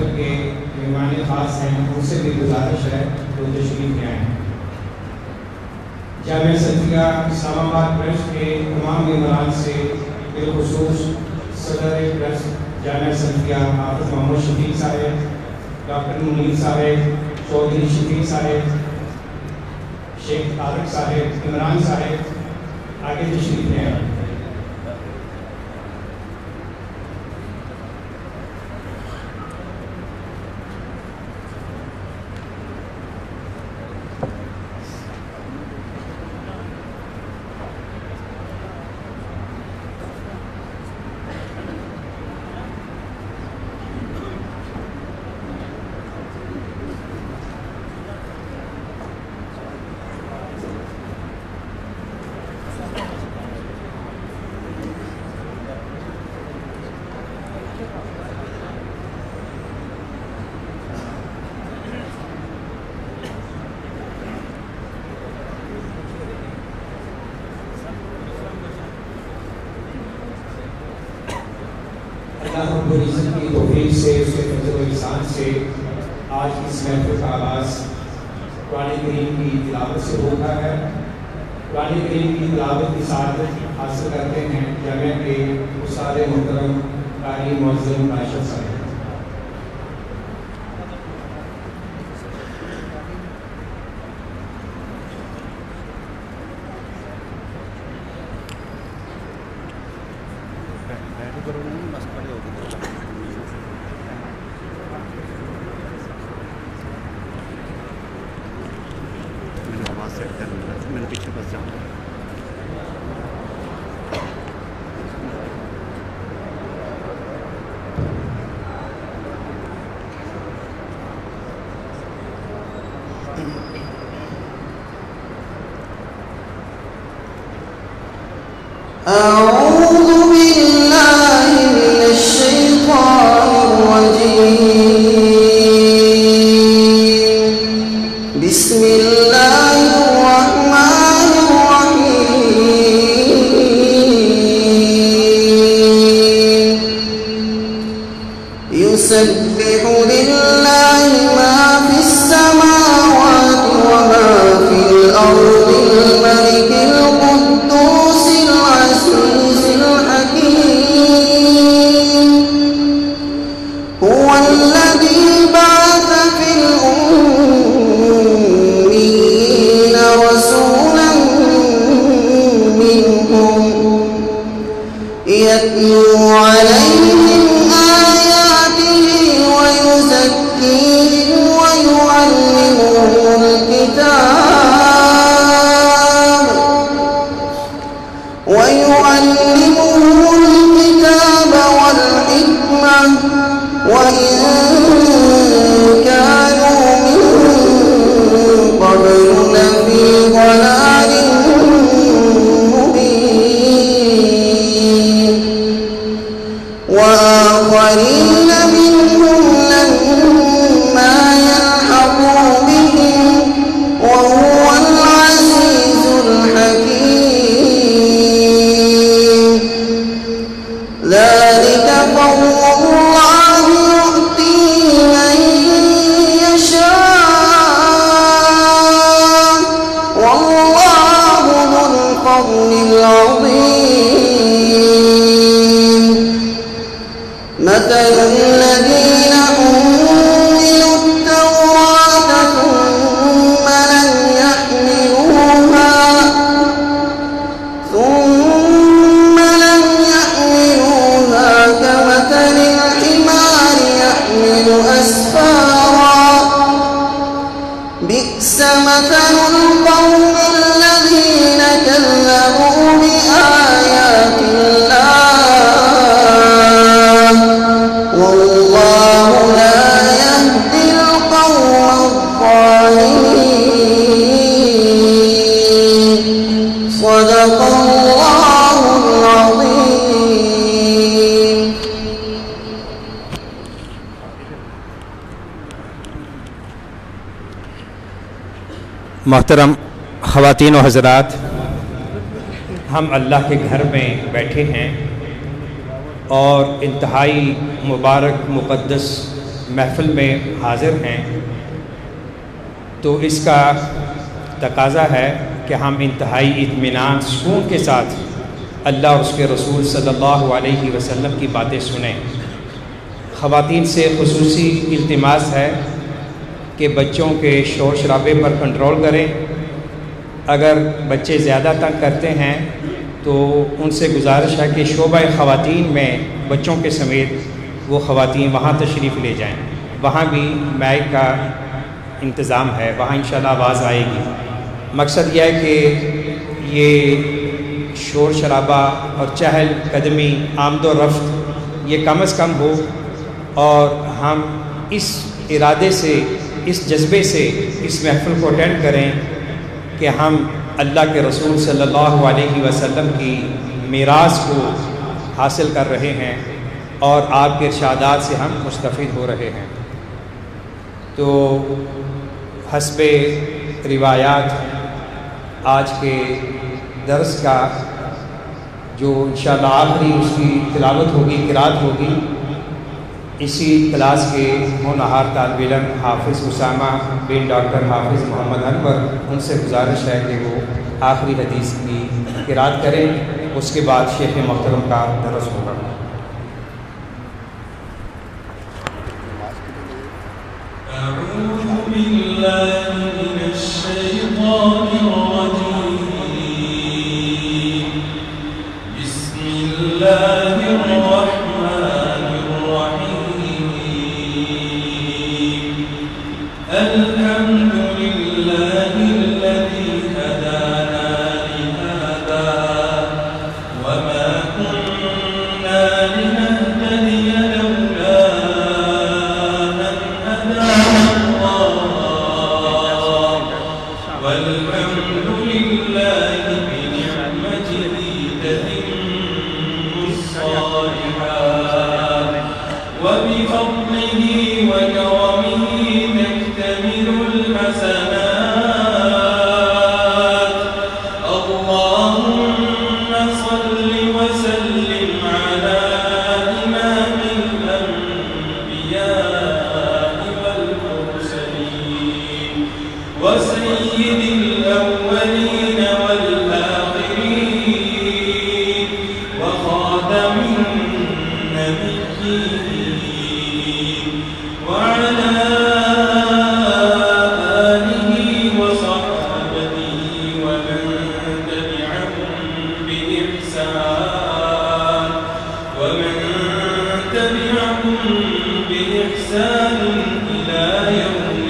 محفل کے مہمان خاص ہیں ان سے بھی گزارش ہے تو تشریف لے آئیں۔ جامعہ سنفیہ اسلام آباد ٹرسٹ کے تمام ممبران سے بالخصوص صدر ٹرسٹ جامعہ سنفیہ حافظ محمد شفیق صاحب، ڈاکٹر منیر صاحب، چودھری شفیق صاحب، شیخ طارق صاحب، عمران صاحب آگے تشریف لے آئیں۔ اللہ رب العزت کی توفیق سے، اس کے فضل و احسان سے آج اس محفل کا آغاز قرآن کریم کی تلاوت سے ہوتا ہے۔ قرآن کریم کی تلاوت کی سعادت حاصل کرتے ہیں جامعہ کے استاد محترم قاری معظم راشد صاحب۔ میں پیچھے بس جاؤں گا۔ أعوذ بالله من الشيطان الرجيم بسم الله الرحمن الرحيم يسبح لله ما في السماوات وما في الأرض الملك القدوس العزيز الحكيم هو الذي بعث في الأميين رسولا منهم يتلو عليهم آياته ويزكيهم ويعلمهم الكتاب والحكمة وإن كانوا من قبل لفي ضلال مبين وآخرين منهم لما يلحقوا بهم وهو العزيز الحكيم ذلك فضل الله يؤتيه من يشاء والله ذو الفضل العظيم مثل الذين حملوا التوراة ثم لم يحملوها كمثل الحمار يحمل أسفارا بئس مثل القوم الذين كذبوا بآيات الله والله لا يهدي القوم الظالمين صدق الله العظيم۔ محترم خواتین و حضرات، ہم اللہ کے گھر میں بیٹھے ہیں اور انتہائی مبارک مقدس محفل میں حاضر ہیں تو اس کا تقاضا ہے کہ ہم انتہائی اطمینان سکون کے ساتھ اللہ اور اس کے رسول صلی اللہ علیہ وسلم کی باتیں سنیں۔ خواتین سے خصوصی التماس ہے کہ بچوں کے شور شرابے پر کنٹرول کریں۔ اگر بچے زیادہ تنگ کرتے ہیں تو ان سے گزارش ہے کہ شعبہ خواتین میں بچوں کے سمیت وہ خواتین وہاں تشریف لے جائیں، وہاں بھی مائک کا انتظام ہے، وہاں انشاءاللہ آواز آئے گی۔ مقصد یہ ہے کہ یہ شور شرابہ اور چہل قدمی آمد و رفت یہ کم از کم ہو، اور ہم اس ارادے سے، اس جذبے سے اس محفل کو اٹینڈ کریں کہ ہم اللہ کے رسول صلی اللہ علیہ وسلم کی میراث کو حاصل کر رہے ہیں اور آپ کے ارشادات سے ہم مستفید ہو رہے ہیں۔ تو حسب روایات آج کے درس کا جو انشاءاللہ آخری اس کی تلاوت ہوگی، قرات ہوگی، اسی کلاس کے ہونہار طالب علم حافظ اسامہ بن ڈاکٹر حافظ محمد انور، ان سے گزارش ہے کہ وہ آخری حدیث کی قرات کریں، اس کے بعد شیخ محترم کا درس ہوگا۔ اعوذ باللہ من الشیطان الرجیم، بسم اللہ الرحمن الرحیم، الحمد للہ الذی ہدانا لہذا وما كنا لنهتدی لولا ان هدانا اللہ، والحمد للہ بنعمته تتم الصالحات وبفضله وكرمه تكتمل الحسنات، اللهم صل وسلم على إمام الأنبياء والمرسلين وسيد الأولين والآخرين وخاتم النبيين، وعلى آله وصحبه ومن تبعهم بإحسان إلى يوم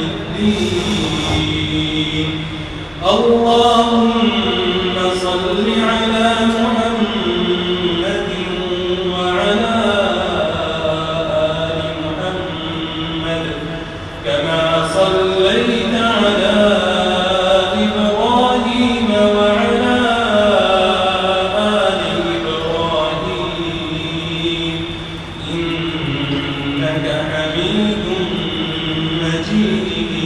الدين، اللهم صل على محمد وعلى آل محمد كما صليت على إبراهيم وعلى آل إبراهيم إنك حميد مجيد،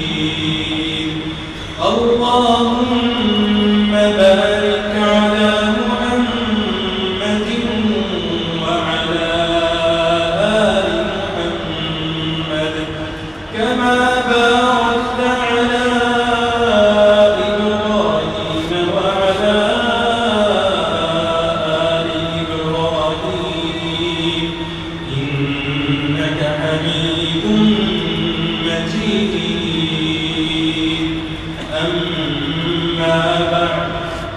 اللهم بارك على محمد وعلى آل محمد كما باركت على إبراهيم وعلى آل إبراهيم إنك حميد مجيد، أما بعد،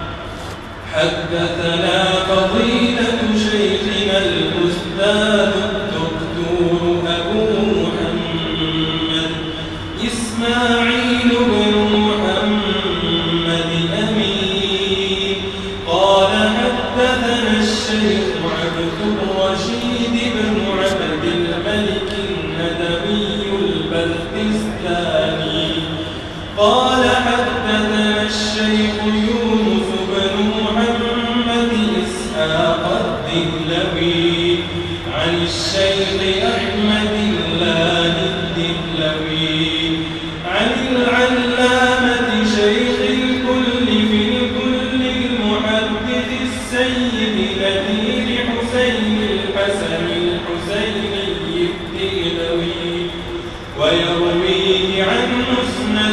حدثنا فضيلة شيخنا الأستاذ الدكتور أبو محمد إسماعيل بن محمد أمين قال حدثنا الشيخ عبد الرشيد بن عبد الملك الندوي البلتستاني قال حدثنا الشيخ يونس بن محمد إسحاق الدهلوي عن الشيخ أحمد الله الدهلوي عن العلامة شيخ الكل في الكل المحدث السيد نذير حسين الحسن الحسيني الدهلوي ويرويه عن مسند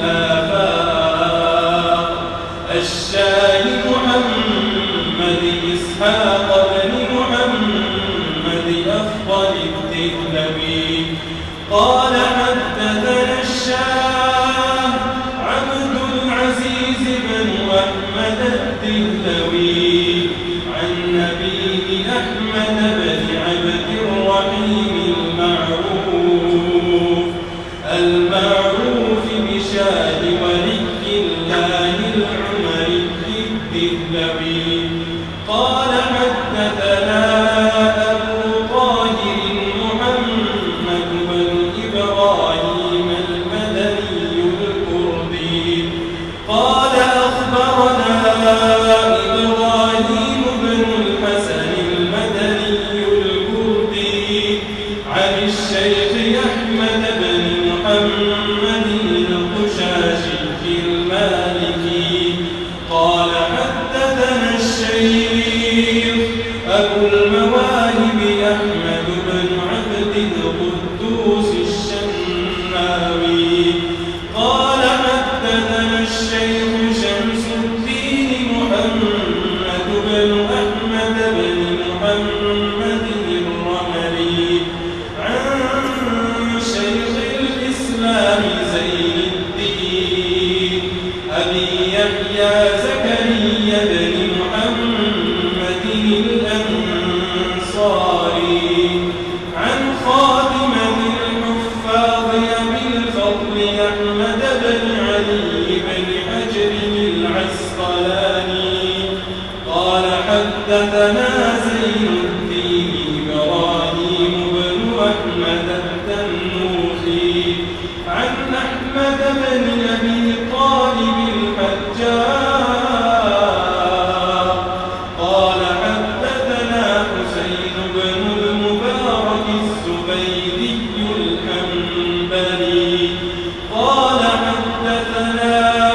الآفاق الشاه محمد إسحاق بن محمد أفضل الدهلوي قال حدثنا الشاه عبد العزيز بن أحمد الدهلوي عن نبيه أحمد بن عبد الرحيم المعروف بشاه ولي الله العمري الدهلوي قال حدثنا أبو طاهر محمد بن إبراهيم المدني الكردي قال أخبرنا إبراهيم بن الحسن المدني الكردي عن الشيخ أحمد بن محمد القشاشي المالكي قال حدثنا الشيخ أبو المواهب أحمد بن عبد القدوس الشناوي قال حدثنا الشيخ شمس الدين محمد بن أحمد بن محمد الرملي عن شيخ الإسلام زين الدين أبي يحيى زكريا بن محمد الأنصاري عن خادمة الحفاظ أبي الفضل أحمد بن علي بن حجر العسقلاني قال حدثنا زين الدين إبراهيم بن أحمد التنوخي عن أحمد بن أبي طالب الحجاج قال حدثنا حسين بن المبارك الزبيدي الحنبلي قال حدثنا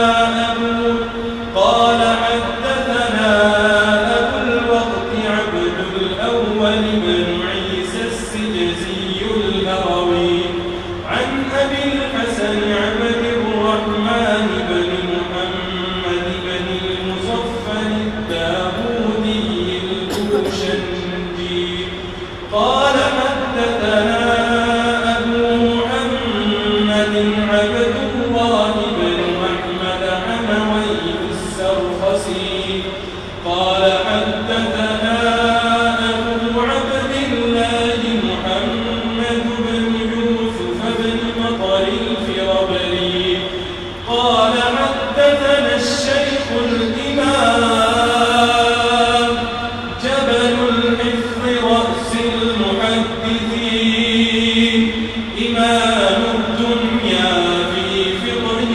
أبو الوقت عبد الأول بن عيسى السجزي الهروي عن أبي الحسن عبد الرحمن بن محمد بن المصفر الداودي الكوشنجي قال حدثنا أبو محمد عبد الله بن أحمد حموي السرخسي قال حدثنا أبو عبد الله محمد بن يوسف بن مطر الفربري قال حدثنا الشيخ الإمام جبل الحفظ رأس المحدثين إمام الدنيا في فقه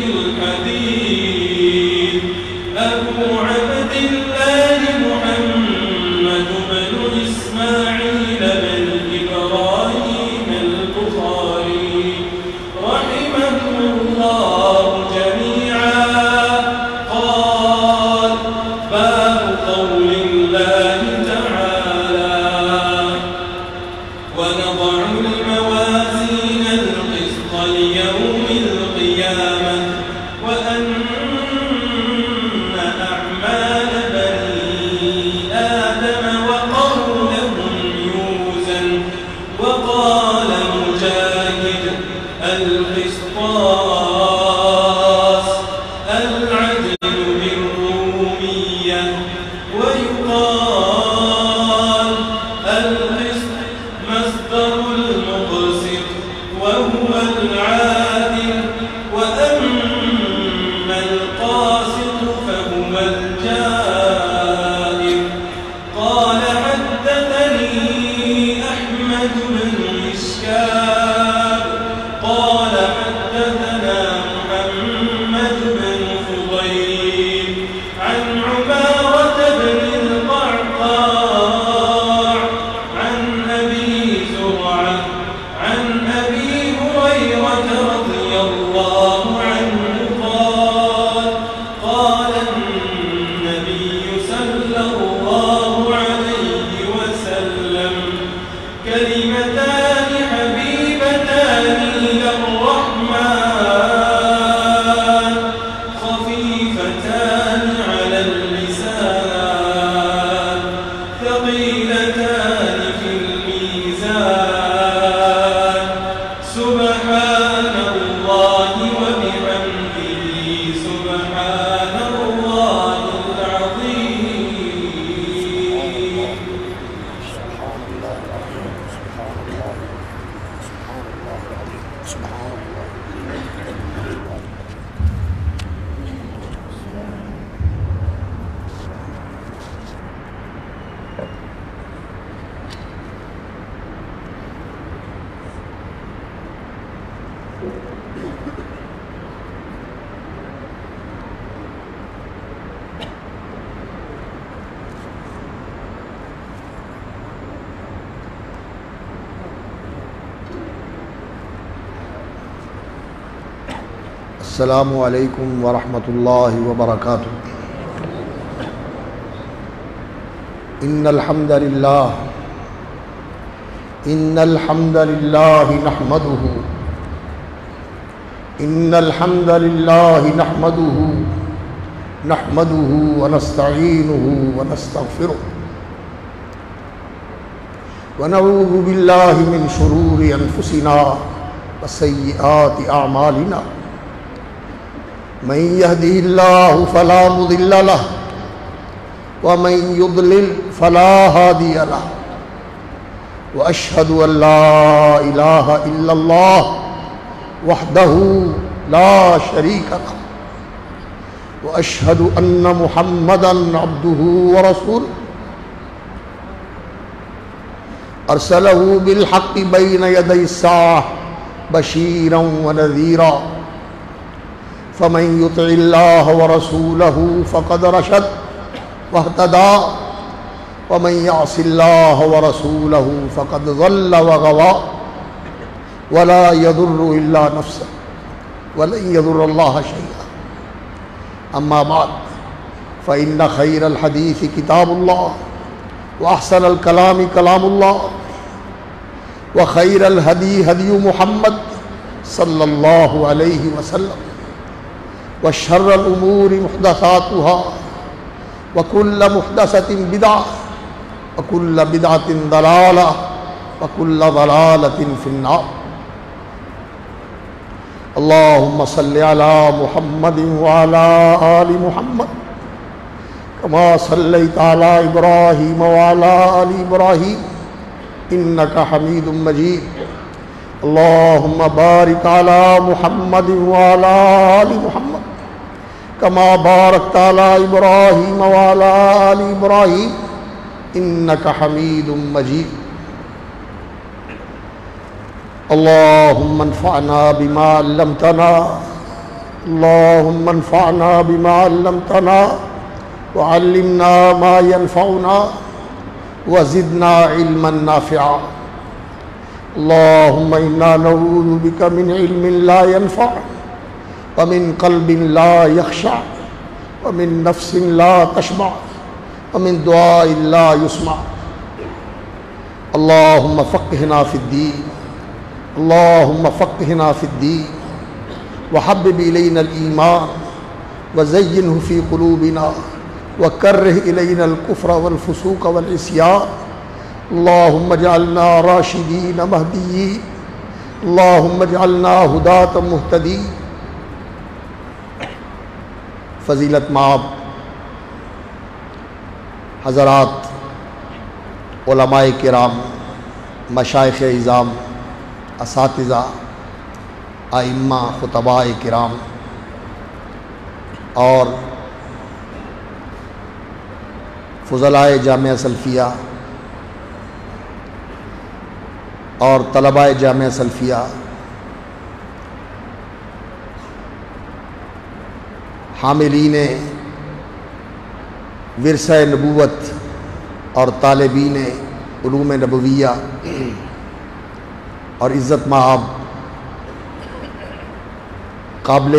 الحديث أبو عبد الله محمد بن إسماعيل بن إبراهيم البخاري رحمه الله جميعا قال باب قول الله تعالى ونضع الموازين القسط ليوم القيامة وأن أعمال بني آدم وقولهم يوزن وقال مجاهد القسطاس العدل بالرومية ويقال القسط مصدر المقسط وهو العادل وأما القاسط فهو الجائر قال حدثني أحمد بن إشكاب قال حدثنا محمد بن فضيل عن عمارة بن القعقاع عن أبي زرعة عن أبي هريرة سبحان الله وبحمده سبحان الله العظيم. السلام علیکم ورحمۃ اللہ وبرکاتہ. ان الحمد للہ نحمده ونستعینه ونستغفره ونعوذ باللہ من شرور انفسنا وسیئات اعمالنا. من يهده الله فلا مضل له ومن يضلل فلا هادي له وأشهد أن لا إله إلا الله وحده لا شريك له وأشهد أن محمدا عبده ورسوله أرسله بالحق بين يدي الساعة بشيرا ونذيرا. فمن يطع الله ورسوله فقد رشد واهتدى ومن يعص الله ورسوله فقد ضل وغوى ولا يضر إلا نفسه ولن يضر الله شيئا. أما بعد فإن خير الحديث كتاب الله وأحسن الكلام كلام الله وخير الهدي هدي محمد صلى الله عليه وسلم وشر الأمور محدثاتها وكل محدثة بدعة وكل بدعة ضلالة وكل ضلالة في النار. اللهم صل على محمد وعلى آل محمد كما صليت على إبراهيم وعلى آل إبراهيم إنك حميد مجيد. اللهم بارك على محمد وعلى آل محمد كما باركت على إبراهيم وعلى آل إبراهيم إنك حميد مجيد. اللهم انفعنا بما علمتنا وعلمنا ما ينفعنا وزدنا علما نافعا. اللهم إنا نعوذ بك من علم لا ينفع ومن قلب لا يخشع ومن نفس لا تشبع ومن دعاء لا يسمع. اللهم فقهنا في الدين وحبب إلينا الإيمان وزينه في قلوبنا وكره إلينا الكفر والفسوق والعصيان. اللهم اجعلنا راشدين مهديين. اللهم اجعلنا هداة مهتدين. فضیلت مآب حضرات، علماء کرام، مشائخ اعظام، اساتذہ، ائمہ، خطباء کرام اور فضلائے جامعہ سلفیہ اور طلباء جامعہ سلفیہ، حاملین ورثہ نبوت اور طالبین علوم نبویہ اور عزت مآب قابل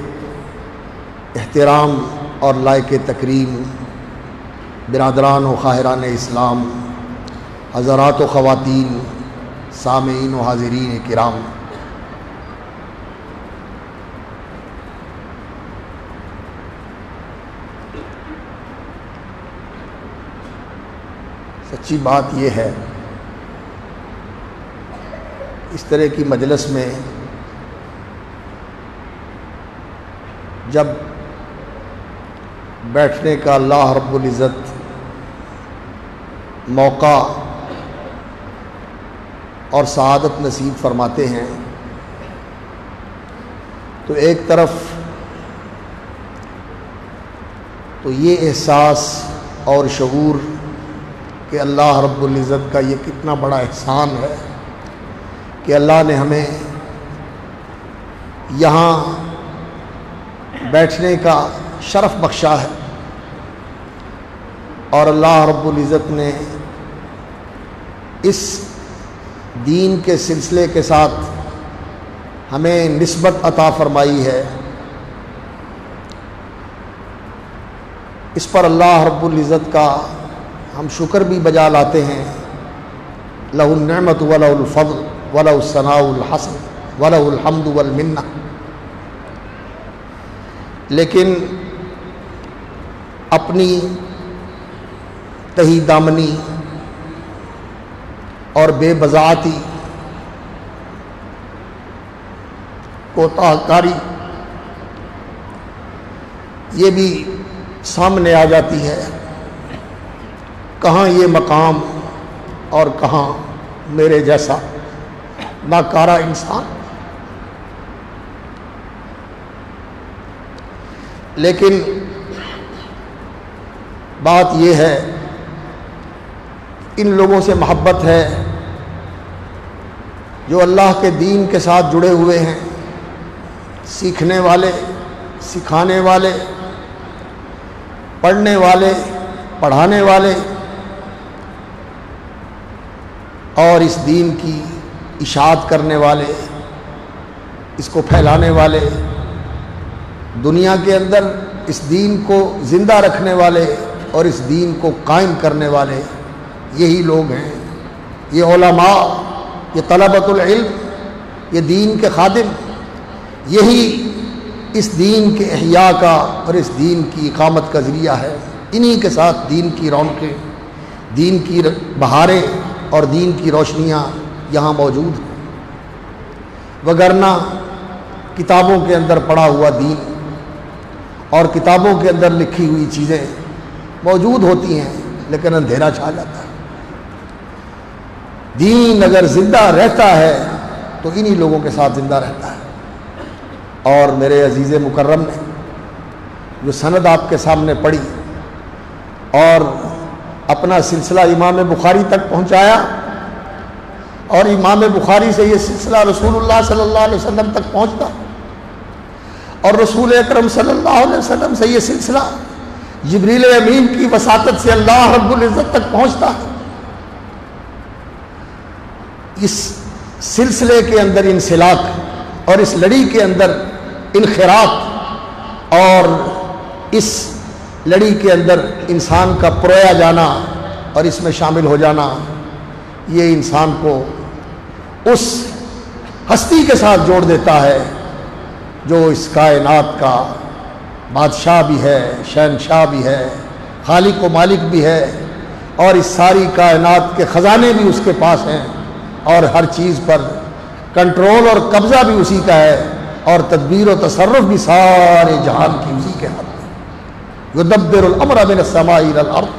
احترام اور لائق تکریم برادران و خواہران اسلام، حضرات و خواتین، سامعین و حاضرین کرام، سچی بات یہ ہے اس طرح کی مجلس میں جب بیٹھنے کا اللہ رب العزت موقع اور سعادت نصیب فرماتے ہیں تو ایک طرف تو یہ احساس اور شعور کہ اللہ رب العزت کا یہ کتنا بڑا احسان ہے کہ اللہ نے ہمیں یہاں بیٹھنے کا شرف بخشا ہے، اور اللہ رب العزت نے اس دین کے سلسلے کے ساتھ ہمیں نسبت عطا فرمائی ہے۔ اس پر اللہ رب العزت کا ہم شکر بھی بجا لاتے ہیں۔ لہ النعمت ولہ الفضل ولہ الثناء الحسن ولہ الحمد والمنہ۔ لیکن اپنی تہی دامنی اور بے بضاعتی، کوتاہ کاری یہ بھی سامنے آ جاتی ہے۔ کہاں یہ مقام اور کہاں میرے جیسا ناکارہ انسان۔ لیکن بات یہ ہے، ان لوگوں سے محبت ہے جو اللہ کے دین کے ساتھ جڑے ہوئے ہیں، سیکھنے والے، سکھانے والے، پڑھنے والے، پڑھانے والے، اور اس دین کی اشاعت کرنے والے، اس کو پھیلانے والے، دنیا کے اندر اس دین کو زندہ رکھنے والے اور اس دین کو قائم کرنے والے یہی لوگ ہیں۔ یہ علماء، یہ طلبۃ العلم، یہ دین کے خادم، یہی اس دین کے احیاء کا اور اس دین کی اقامت کا ذریعہ ہے۔ انہی کے ساتھ دین کی رونقیں، دین کی بہاریں اور دین کی روشنیاں یہاں موجود ہیں۔ وگرنہ کتابوں کے اندر پڑھا ہوا دین اور کتابوں کے اندر لکھی ہوئی چیزیں موجود ہوتی ہیں، لیکن اندھیرا چھا جاتا ہے۔ دین اگر زندہ رہتا ہے تو انہی لوگوں کے ساتھ زندہ رہتا ہے۔ اور میرے عزیز مکرم نے جو سند آپ کے سامنے پڑھی اور اپنا سلسلہ امام بخاری تک پہنچایا، اور امام بخاری سے یہ سلسلہ رسول اللہ صلی اللہ علیہ وسلم تک پہنچتا، اور رسول اکرم صلی اللہ علیہ وسلم سے یہ سلسلہ جبریل امین کی وساطت سے اللہ رب العزت تک پہنچتا ہے۔ اس سلسلے کے اندر انسلاک اور اس لڑی کے اندر انخراط اور اس لڑی کے اندر انسان کا پرویا جانا اور اس میں شامل ہو جانا، یہ انسان کو اس ہستی کے ساتھ جوڑ دیتا ہے جو اس کائنات کا بادشاہ بھی ہے، شہنشاہ بھی ہے، خالق و مالک بھی ہے، اور اس ساری کائنات کے خزانے بھی اس کے پاس ہیں، اور ہر چیز پر کنٹرول اور قبضہ بھی اسی کا ہے، اور تدبیر و تصرف بھی سارے جہان کی اسی کے ہاتھ میں۔ یدبر الامر من السماء الى الارض۔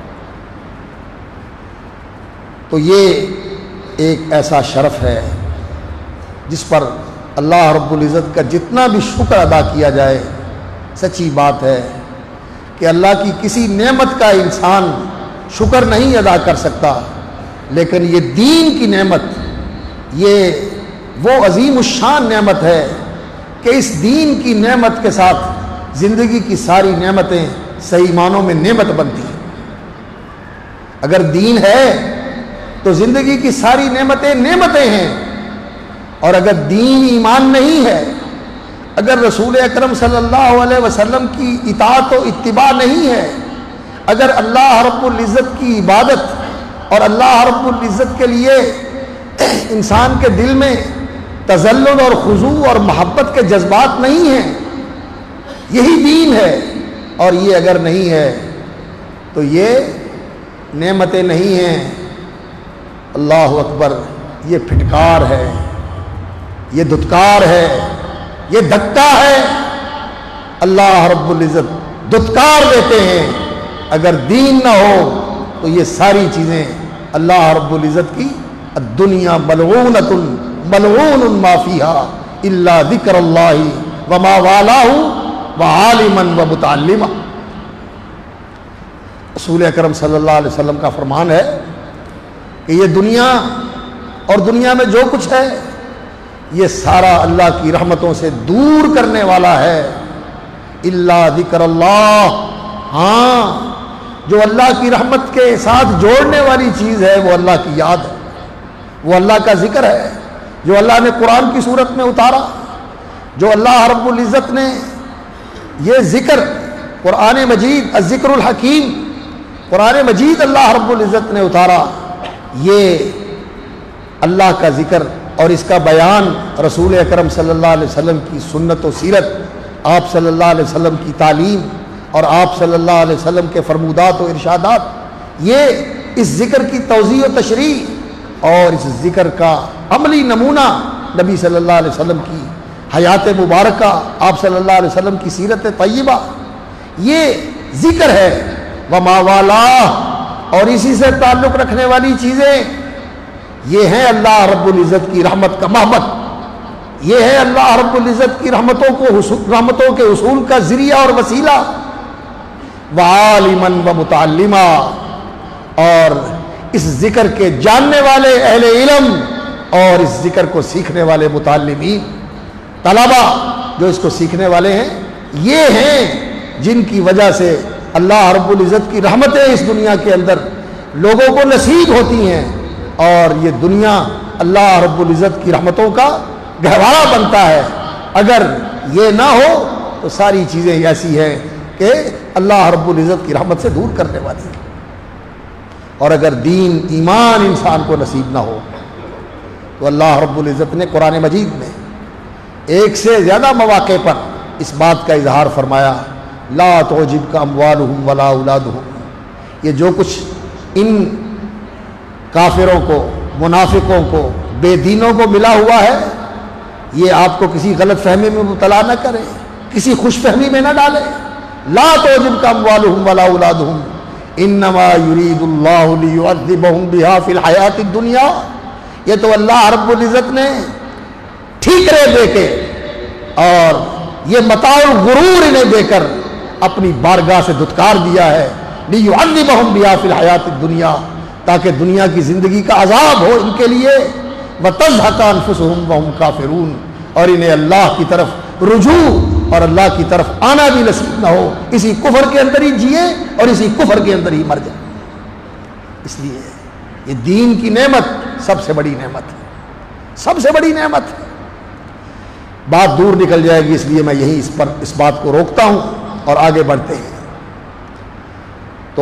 تو یہ ایک ایسا شرف ہے جس پر اللہ رب العزت کا جتنا بھی شکر ادا کیا جائے، سچی بات ہے کہ اللہ کی کسی نعمت کا انسان شکر نہیں ادا کر سکتا، لیکن یہ دین کی نعمت، یہ وہ عظیم الشان نعمت ہے کہ اس دین کی نعمت کے ساتھ زندگی کی ساری نعمتیں صحیح معنوں میں نعمت بنتی ہیں۔ اگر دین ہے تو زندگی کی ساری نعمتیں نعمتیں ہیں، اور اگر دین ایمان نہیں ہے، اگر رسول اکرم صلی اللہ علیہ وسلم کی اطاعت و اتباع نہیں ہے، اگر اللہ رب العزت کی عبادت اور اللہ رب العزت کے لیے انسان کے دل میں تذلل اور خضوع اور محبت کے جذبات نہیں ہیں، یہی دین ہے، اور یہ اگر نہیں ہے تو یہ نعمتیں نہیں ہیں۔ اللہ اکبر۔ یہ پھٹکار ہے، یہ دھتکار ہے، یہ دھکا ہے۔ اللہ رب العزت دھتکار دیتے ہیں۔ اگر دین نہ ہو تو یہ ساری چیزیں اللہ رب العزت کی الدنیا ملعونۃ ملعون ما فیہا الا ذکر اللہ وما والاہ وعالما ومتعلما۔ رسول اکرم صلی اللہ علیہ وسلم کا فرمان ہے کہ یہ دنیا اور دنیا میں جو کچھ ہے یہ سارا اللہ کی رحمتوں سے دور کرنے والا ہے، الا ذکر اللہ۔ ہاں، جو اللہ کی رحمت کے ساتھ جوڑنے والی چیز ہے وہ اللہ کی یاد ہے، وہ اللہ کا ذکر ہے جو اللہ نے قرآن کی صورت میں اتارا، جو اللہ رب العزت نے یہ ذکر قرآن مجید الذکر الحکیم قرآن مجید اللہ رب العزت نے اتارا، یہ اللہ کا ذکر اور اس کا بیان رسول اکرم صلی اللہ علیہ وسلم کی سنت و سیرت، آپ صلی اللہ علیہ وسلم کی تعلیم اور آپ صلی اللہ علیہ وسلم کے فرمودات و ارشادات، یہ اس ذکر کی توضیح و تشریح اور اس ذکر کا عملی نمونہ نبی صلی اللہ علیہ وسلم کی حیات مبارکہ، آپ صلی اللہ علیہ وسلم کی سیرت طیبہ، یہ ذکر ہے۔ وما والا، اور اسی سے تعلق رکھنے والی چیزیں یہ ہیں اللہ رب العزت کی رحمت کا محبت، یہ ہے اللہ رب العزت کی رحمتوں کے حصول کا ذریعہ اور وسیلہ۔ وعالما ومتعلما، اور اس ذکر کے جاننے والے اہل علم اور اس ذکر کو سیکھنے والے متعلمین، طلبہ جو اس کو سیکھنے والے ہیں، یہ ہیں جن کی وجہ سے اللہ رب العزت کی رحمتیں اس دنیا کے اندر لوگوں کو نصیب ہوتی ہیں، اور یہ دنیا اللہ رب العزت کی رحمتوں کا گہوارہ بنتا ہے۔ اگر یہ نہ ہو تو ساری چیزیں ایسی ہیں کہ اللہ رب العزت کی رحمت سے دور کرنے والی ہیں۔ اور اگر دین ایمان انسان کو نصیب نہ ہو تو اللہ رب العزت نے قرآن مجید میں ایک سے زیادہ مواقع پر اس بات کا اظہار فرمایا، لا تعجبک اموالہم ولا اولادہم، یہ جو کچھ ان کافروں کو، منافقوں کو، بے دینوں کو ملا ہوا ہے، یہ آپ کو کسی غلط فہمی میں مبتلا نہ کرے، کسی خوش فہمی میں نہ ڈالے۔ لا تعجبک اموالہم ولا اولادہم انما یرید اللہ لیعذبہم بہا فی الحیات الدنیا، یہ تو اللہ رب العزت نے ٹھیکرے دے کے اور یہ متاع الغرور انہیں دے کر اپنی بارگاہ سے دھتکار دیا ہے، لیعذبہم بہا فی الحیات الدنیا، تاکہ دنیا کی زندگی کا عذاب ہو ان کے لیے، وتزہق انفسہم وہم کافرون، اور انہیں اللہ کی طرف رجوع اور اللہ کی طرف آنا بھی نصیب نہ ہو، اسی کفر کے اندر ہی جیے اور اسی کفر کے اندر ہی مر جائے۔ اس لیے یہ دین کی نعمت سب سے بڑی نعمت ہے، سب سے بڑی نعمت ہے۔ بات دور نکل جائے گی، اس لیے میں یہیں اس بات کو روکتا ہوں اور آگے بڑھتے ہیں۔ تو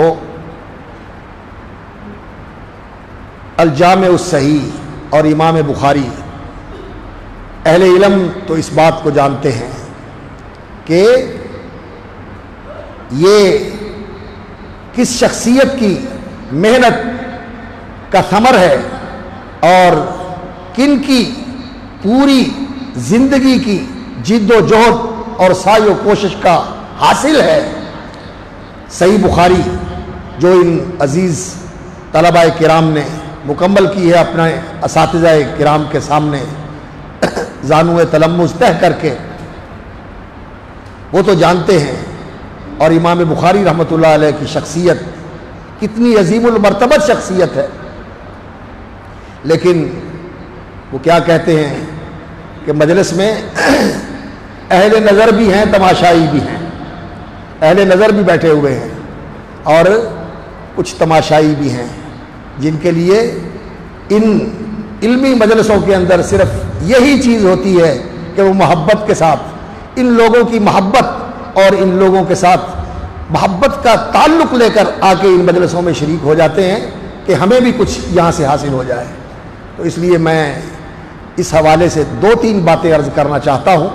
الجامع الصحیح اور امام بخاری، اہل علم تو اس بات کو جانتے ہیں کہ یہ کس شخصیت کی محنت کا ثمر ہے اور کن کی پوری زندگی کی جد و جہد اور سعی و کوشش کا حاصل ہے۔ صحیح بخاری جو ان عزیز طلبہ کرام نے مکمل کی ہے اپنے اساتذہ کرام کے سامنے زانو تلمذ تہ کر کے، وہ تو جانتے ہیں، اور امام بخاری رحمۃ اللہ علیہ کی شخصیت کتنی عظیم المرتبت شخصیت ہے۔ لیکن وہ کیا کہتے ہیں کہ مجلس میں اہل نظر بھی ہیں، تماشائی بھی ہیں، اہل نظر بھی بیٹھے ہوئے ہیں اور کچھ تماشائی بھی ہیں، جن کے لیے ان علمی مجلسوں کے اندر صرف یہی چیز ہوتی ہے کہ وہ محبت کے ساتھ ان لوگوں کی محبت اور ان لوگوں کے ساتھ محبت کا تعلق لے کر آ کے ان مجلسوں میں شریک ہو جاتے ہیں کہ ہمیں بھی کچھ یہاں سے حاصل ہو جائے۔ تو اس لیے میں اس حوالے سے 2-3 باتیں عرض کرنا چاہتا ہوں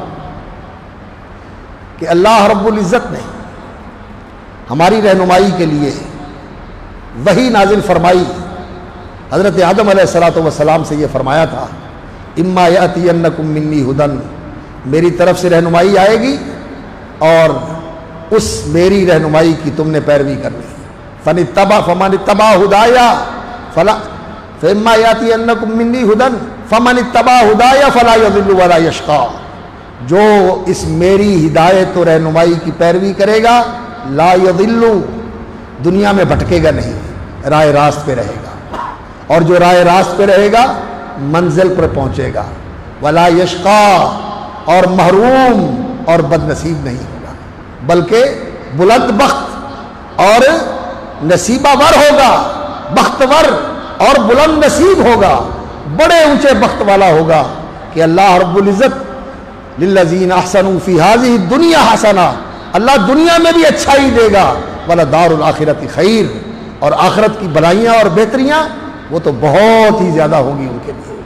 کہ اللہ رب العزت نے ہماری رہنمائی کے لیے وحی نازل فرمائی حضرت آدم علیہ السلام سے یہ فرمایا تھا اما یأتینکم منی ھدی، میری طرف سے رہنمائی آئے گی اور اس میری رہنمائی کی تم نے پیروی کرنی، فمن اتبع ھدایا فلا فاما یأتینکم منی ھدی فمن اتبع ھدایا فلا یضل ولا یشقی، جو اس میری ہدایت و رہنمائی کی پیروی کرے گا لا یضل، دنیا میں بھٹکے گا نہیں، راہ راست پہ رہے گا، اور جو راہ راست پہ رہے گا منزل پر پہنچے گا، ولا یشقی، اور محروم اور بد نصیب نہیں ہوگا، بلکہ بلند بخت اور نصیبہ ور ہوگا، بختور اور بلند نصیب ہوگا، بڑے اونچے بخت والا ہوگا کہ اللہ رب العزت للذین احسنوا فی ہذہ الدنیا حسنہ، اللہ دنیا میں بھی اچھائی دے گا، ولدار الآخرۃ خیر، اور آخرت کی بھلائیاں اور بہتریاں وہ تو بہت ہی زیادہ ہوگی ان کے لیے۔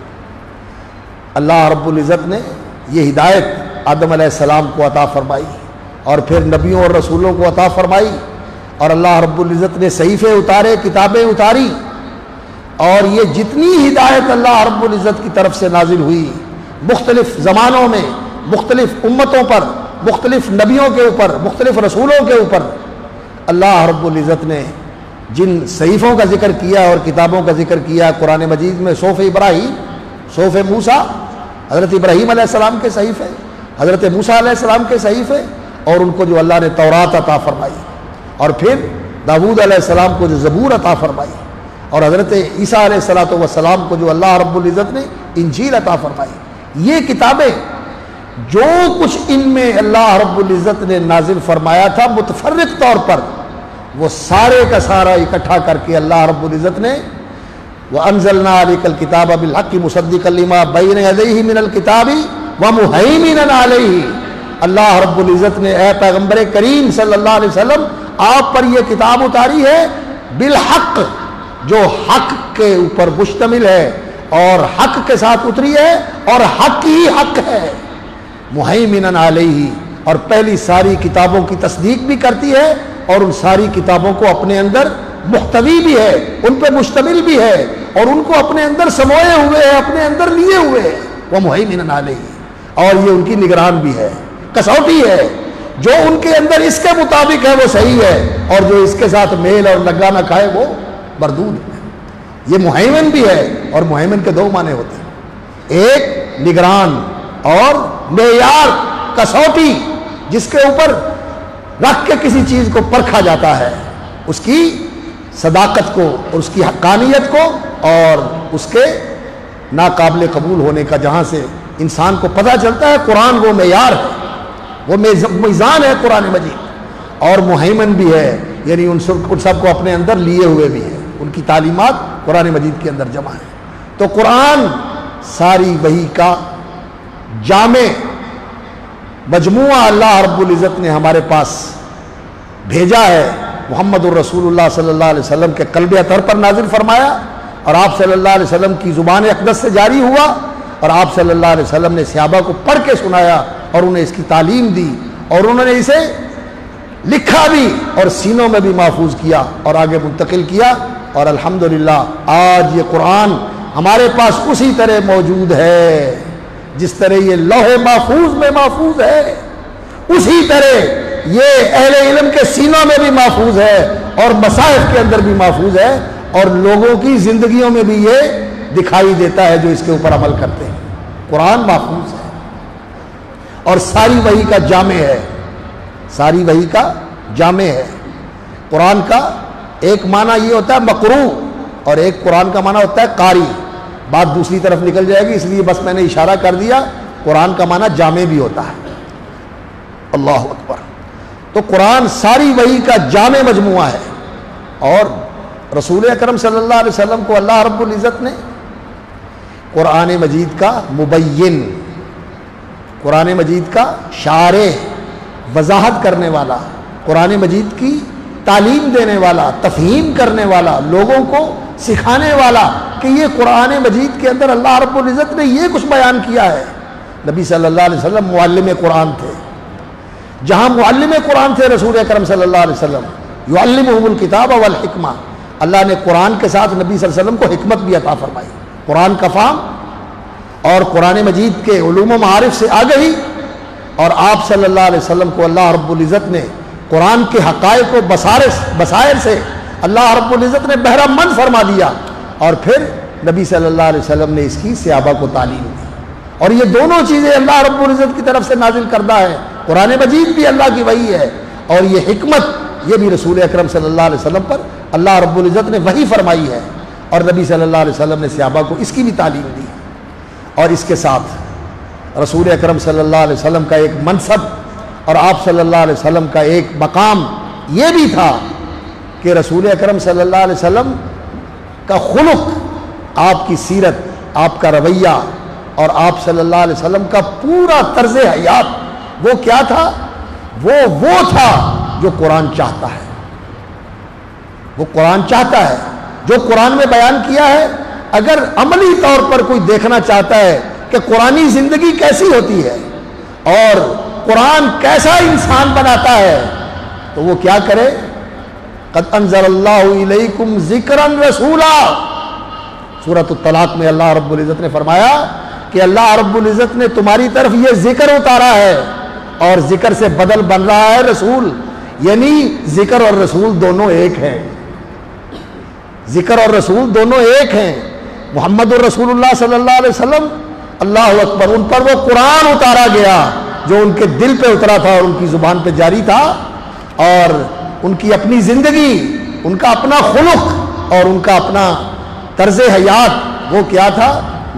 اللہ رب العزت نے یہ ہدایت آدم علیہ السلام کو عطا فرمائی اور پھر نبیوں اور رسولوں کو عطا فرمائی، اور اللہ رب العزت نے صحیفے اتارے، کتابیں اتاری، اور یہ جتنی ہدایت اللہ رب العزت کی طرف سے نازل ہوئی مختلف زمانوں میں، مختلف امتوں پر، مختلف نبیوں کے اوپر، مختلف رسولوں کے اوپر، اللہ رب العزت نے جن صحیفوں کا ذکر کیا اور کتابوں کا ذکر کیا قرآن مجید میں، صحف ابراہیم، صحف موسیٰ، حضرت ابراہیم علیہ السلام کے صحیفے، حضرت موسیٰ علیہ السلام کے صحیفے، اور ان کو جو اللہ نے تورات عطا فرمائی، اور پھر داؤد علیہ السلام کو جو زبور عطا فرمائی، اور حضرت عیسیٰ علیہ السلام کو جو اللہ رب العزت نے انجیل عطا فرمائی، یہ کتابیں جو کچھ ان میں اللہ رب العزت نے نازل فرمایا تھا متفرق طور پر، وہ سارے کا سارا اکٹھا کر کے اللہ رب العزت نے وَأَنزَلْنَا عَلَيْكَ الْكِتَابَ بِالْحَقِّ مُصَدِّقًا لِمَا بَيْنَ يَدَيْهِ مِنَ الْكِتَابِ وَمُهَيْمِنًا عَلَيْهِ، اللہ رب العزت نے اے پیغمبر کریم صلی اللہ علیہ وسلم آپ پر یہ کتاب اتاری ہے بالحق، جو حق کے اوپر مشتمل ہے اور حق کے ساتھ اتری ہے اور حق ہی حق ہے، مُهَيْمِنًا عَلَيْهِ، اور پہلی ساری کتابوں کی تصدیق بھی کرتی ہے اور ان ساری کتابوں کو اپنے اندر محتوی بھی ہے، ان پہ مشتمل بھی ہے، اور ان کو اپنے اندر سموئے ہوئے ہے، اپنے اندر لیے ہوئے ہے، وہ مُهَيْمِنًا عَلَيْهِ، اور یہ ان کی نگران بھی ہے، کسوٹی ہے، جو ان کے اندر اس کے مطابق ہے وہ صحیح ہے، اور جو اس کے ساتھ میل اور لگا نہ کھائے وہ مردود ہے۔ یہ مہیمن بھی ہے، اور مہیمن کے دو معنی ہوتے ہیں، ایک نگران اور معیار، کسوٹی، جس کے اوپر رکھ کے کسی چیز کو پرکھا جاتا ہے، اس کی صداقت کو اور اس کی حقانیت کو اور اس کے ناقابل قبول ہونے کا، جہاں سے انسان کو پتہ چلتا ہے قرآن وہ معیار ہے، وہ میزان ہے قرآن مجید، اور مہیمن بھی ہے، یعنی ان سب کو اپنے اندر لیے ہوئے بھی ہے، ان کی تعلیمات قرآن مجید کے اندر جمع ہیں۔ تو قرآن ساری وحی کا جامع مجموعہ اللہ رب العزت نے ہمارے پاس بھیجا ہے، محمد الرسول اللہ صلی اللہ علیہ وسلم کے قلب اطہر پر نازل فرمایا، اور آپ صلی اللہ علیہ وسلم کی زبان اقدس سے جاری ہوا، اور آپ صلی اللہ علیہ وسلم نے صحابہ کو پڑھ کے سنایا اور انہیں اس کی تعلیم دی، اور انہوں نے اسے لکھا بھی اور سینوں میں بھی محفوظ کیا اور آگے منتقل کیا، اور الحمدللہ آج یہ قرآن ہمارے پاس اسی طرح موجود ہے جس طرح یہ لوح محفوظ میں محفوظ ہے، اسی طرح یہ اہل علم کے سینوں میں بھی محفوظ ہے اور مصاحف کے اندر بھی محفوظ ہے، اور لوگوں کی زندگیوں میں بھی یہ دکھائی دیتا ہے جو اس کے اوپر عمل کرتے ہیں۔ قرآن محفوظ ہے اور ساری وحی کا جامع ہے، ساری وحی کا جامع ہے۔ قرآن کا ایک معنی یہ ہوتا ہے مقروء، اور ایک قرآن کا معنی ہوتا ہے قاری، بات دوسری طرف نکل جائے گی، اس لیے بس میں نے اشارہ کر دیا، قرآن کا معنی جامع بھی ہوتا ہے۔ اللہ اکبر۔ تو قرآن ساری وحی کا جامع مجموعہ ہے، اور رسول اکرم صلی اللہ علیہ وسلم کو اللہ رب العزت نے قرآن مجید کا مبین، قرآن مجید کا شارح، وضاحت کرنے والا، قرآن مجید کی تعلیم دینے والا، تفہیم کرنے والا، لوگوں کو سکھانے والا کہ یہ قرآن مجید کے اندر اللہ رب العزت نے یہ کچھ بیان کیا ہے۔ نبی صلی اللہ علیہ وسلم معلم قرآن تھے، جہاں معلم قرآن تھے رسول اکرم صلی اللہ علیہ وسلم، یعلمہم الکتاب والحکمہ، اللہ نے قرآن کے ساتھ نبی صلی اللہ علیہ وسلم کو حکمت بھی عطا فرمائی، قرآن کا فہم اور قرآن مجید کے علوم و معارف سے آگہی، اور آپ صلی اللہ علیہ وسلم کو اللہ رب العزت نے قرآن کے حقائق و بصائر سے اللہ رب العزت نے بہرہ مند فرما دیا، اور پھر نبی صلی اللہ علیہ وسلم نے اس کی صحابہ کو تعلیم دی۔ اور یہ دونوں چیزیں اللہ رب العزت کی طرف سے نازل کردہ ہے، قرآن مجید بھی اللہ کی وحی ہے، اور یہ حکمت یہ بھی رسول اکرم صلی اللہ علیہ وسلم پر اللہ رب العزت نے وحی فرمائی ہے، اور نبی صلی اللہ علیہ وسلم نے صحابہ کو اس کی بھی تعلیم دی۔ اور اس کے ساتھ رسول اکرم صلی اللہ علیہ وسلم کا ایک منصب اور آپ صلی اللہ علیہ وسلم کا ایک مقام یہ بھی تھا کہ رسول اکرم صلی اللہ علیہ وسلم کا خلق، آپ کی سیرت، آپ کا رویہ اور آپ صلی اللہ علیہ وسلم کا پورا طرز حیات وہ کیا تھا؟ وہ تھا جو قرآن چاہتا ہے، وہ قرآن چاہتا ہے جو قرآن میں بیان کیا ہے۔ اگر عملی طور پر کوئی دیکھنا چاہتا ہے کہ قرآنی زندگی کیسی ہوتی ہے اور قرآن کیسا انسان بناتا ہے، تو وہ کیا کرے؟ قد انزل اللہ الیکم ذکرا رسولا، سورۃ الطلاق میں اللہ رب العزت نے فرمایا کہ اللہ رب العزت نے تمہاری طرف یہ ذکر اتارا ہے، اور ذکر سے بدل بن رہا ہے رسول، یعنی ذکر اور رسول دونوں ایک ہیں، ذکر اور رسول دونوں ایک ہیں۔ محمد الرسول اللہ صلی اللہ علیہ وسلم، اللہ اکبر، ان پر وہ قرآن اتارا گیا جو ان کے دل پہ اترا تھا اور ان کی زبان پہ جاری تھا، اور ان کی اپنی زندگی، ان کا اپنا خلق اور ان کا اپنا طرز حیات وہ کیا تھا؟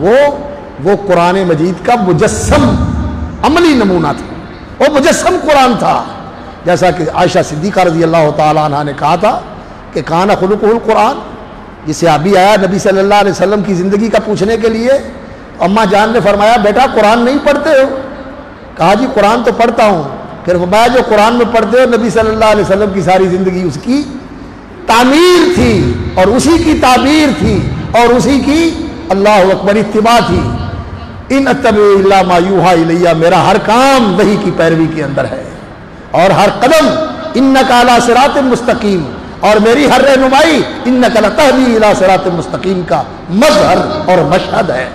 وہ قرآن مجید کا مجسم عملی نمونہ تھا، وہ مجسم قرآن تھا، جیسا کہ عائشہ صدیقہ رضی اللہ تعالی عنہ نے کہا تھا کہ کان خلقہ القرآن۔ یہ صحابی آیا نبی صلی اللہ علیہ وسلم کی زندگی کا پوچھنے کے لیے، اماں جان نے فرمایا بیٹا قرآن نہیں پڑھتے ہو؟ کہا جی قرآن تو پڑھتا ہوں۔ پھر فرمایا جو قرآن میں پڑھتے ہو نبی صلی اللہ علیہ وسلم کی ساری زندگی اس کی تعمیر تھی اور اسی کی تعبیر تھی اور اسی کی اللہ اکبر اتباع تھی۔ ان اتبع الا ما یوحی الیہ، میرا ہر کام وحی کی پیروی کے اندر ہے، اور ہر قدم انک علی صراط مستقیم، اور میری ہر رہنمائی انک لتہدی الی صراط مستقیم کا مظہر اور مشہد ہے۔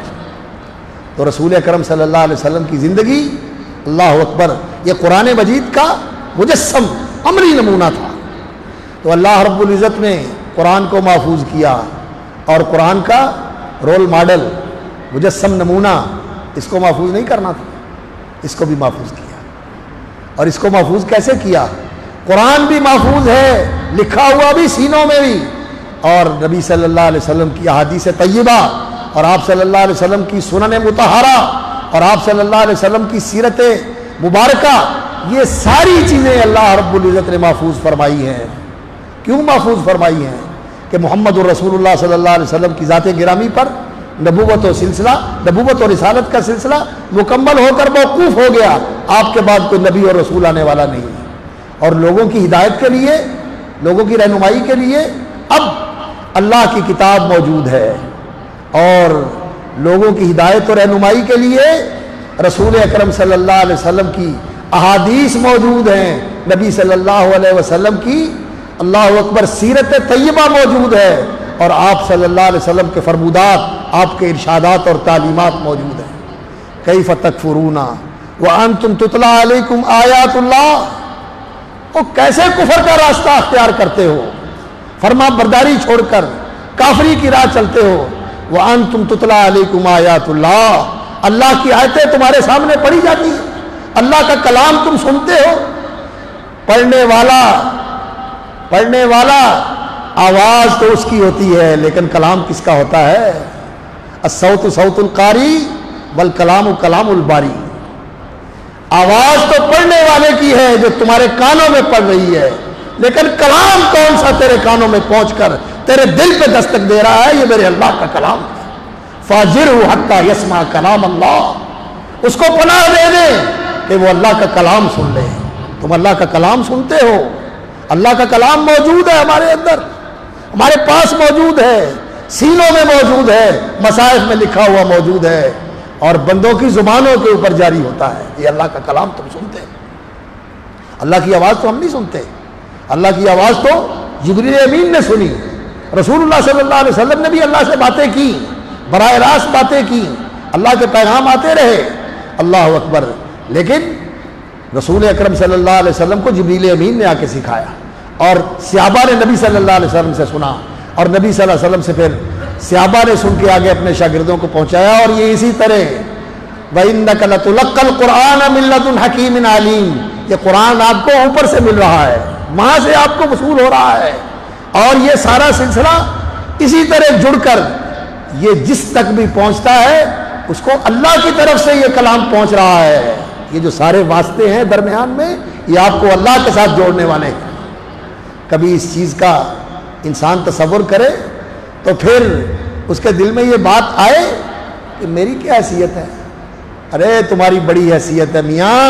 تو رسول اکرم صلی اللہ علیہ وسلم کی زندگی، اللہ اکبر، یہ قرآن مجید کا مجسم عملی نمونہ تھا۔ تو اللہ رب العزت نے قرآن کو محفوظ کیا، اور قرآن کا رول ماڈل، مجسم نمونہ، اس کو محفوظ نہیں کرنا تھا، اس کو بھی محفوظ کیا۔ اور اس کو محفوظ کیسے کیا؟ قرآن بھی محفوظ ہے، لکھا ہوا بھی سینوں میں بھی، اور نبی صلی اللہ علیہ وسلم کی احادیث طیبہ اور آپ صلی اللہ علیہ وسلم کی سنن مطہرہ اور آپ صلی اللہ علیہ وسلم کی سیرت مبارکہ، یہ ساری چیزیں اللہ رب العزت نے محفوظ فرمائی ہیں۔ کیوں محفوظ فرمائی ہیں؟ کہ محمد الرسول اللہ صلی اللہ علیہ وسلم کی ذات گرامی پر نبوت و سلسلہ، نبوت و رسالت کا سلسلہ مکمل ہو کر موقوف ہو گیا، آپ کے بعد کوئی نبی اور رسول آنے والا نہیں، اور لوگوں کی ہدایت کے لیے، لوگوں کی رہنمائی کے لیے اب اللہ کی کتاب موجود ہے، اور لوگوں کی ہدایت و رہنمائی کے لیے رسول اکرم صلی اللہ علیہ وسلم کی احادیث موجود ہیں، نبی صلی اللہ علیہ وسلم کی اللہ اکبر سیرت طیبہ موجود ہے، اور آپ صلی اللہ علیہ وسلم کے فرمودات، آپ کے ارشادات اور تعلیمات موجود ہیں۔ کیف تکفرون وانتم تتلی علیکم آیات اللہ، وہ کیسے کفر کا راستہ اختیار کرتے ہو، فرما برداری چھوڑ کر کافری کی راہ چلتے ہو۔ وانتم تتلی علیکم آیات اللہ، اللہ کی آیتیں تمہارے سامنے پڑھی جاتی ہیں، اللہ کا کلام تم سنتے ہو۔ پڑھنے والا آواز تو اس کی ہوتی ہے، لیکن کلام کس کا ہوتا ہے؟ الصوت صوت القاری والکلام کلام الباری، آواز تو پڑھنے والے کی ہے جو تمہارے کانوں میں پڑھ رہی ہے، لیکن کلام کون سا تیرے کانوں میں پہنچ کر تیرے دل پہ دستک دے رہا ہے؟ یہ میرے اللہ کا کلام ہے۔ فاجرہ حتی یسمع کلام اللہ، اس کو پناہ دے دے کہ وہ اللہ کا کلام سن لے۔ تم اللہ کا کلام سنتے ہو؟ اللہ کا کلام موجود ہے ہمارے اندر، ہمارے پاس موجود ہے، سینوں میں موجود ہے، مصاحف میں لکھا ہوا موجود ہے، اور بندوں کی زبانوں کے اوپر جاری ہوتا ہے۔ یہ اللہ کا کلام تم سنتے ہیں، اللہ کی آواز تو ہم نہیں سنتے، اللہ کی آواز تو جبریل امین نے سنی، رسول اللہ صلی اللہ علیہ وسلم نے بھی اللہ سے باتیں کی، براہ راست باتیں کی، اللہ کے پیغام آتے رہے، اللہ اکبر، لیکن رسول اکرم صلی اللہ علیہ وسلم کو جبریل امین نے آ کے سکھایا، اور صحابہ نے نبی صلی اللہ علیہ وسلم سے سنا، اور نبی صلی اللہ علیہ وسلم سے پھر صحابہ نے سن کے آگے اپنے شاگردوں کو پہنچایا، اور یہ اسی طرح وَإِنَّكَ لَتُلَقَّى الْقُرْآنَ مِن لَّدُنْ حَكِيمٍ عَلِيمٍ، یہ قرآن آپ کو اوپر سے مل رہا ہے، وہاں سے آپ کو وصول ہو رہا ہے، اور یہ سارا سلسلہ اسی طرح جڑ کر یہ جس تک بھی پہنچتا ہے اس کو اللہ کی طرف سے یہ کلام پہنچ رہا ہے۔ یہ جو سارے واسطے ہیں درمیان میں، یہ آپ کو اللہ کے ساتھ جوڑنے والے ہیں۔ کبھی اس چیز کا انسان تصور کرے تو پھر اس کے دل میں یہ بات آئے کہ میری کیا حیثیت ہے؟ ارے تمہاری بڑی حیثیت ہے میاں،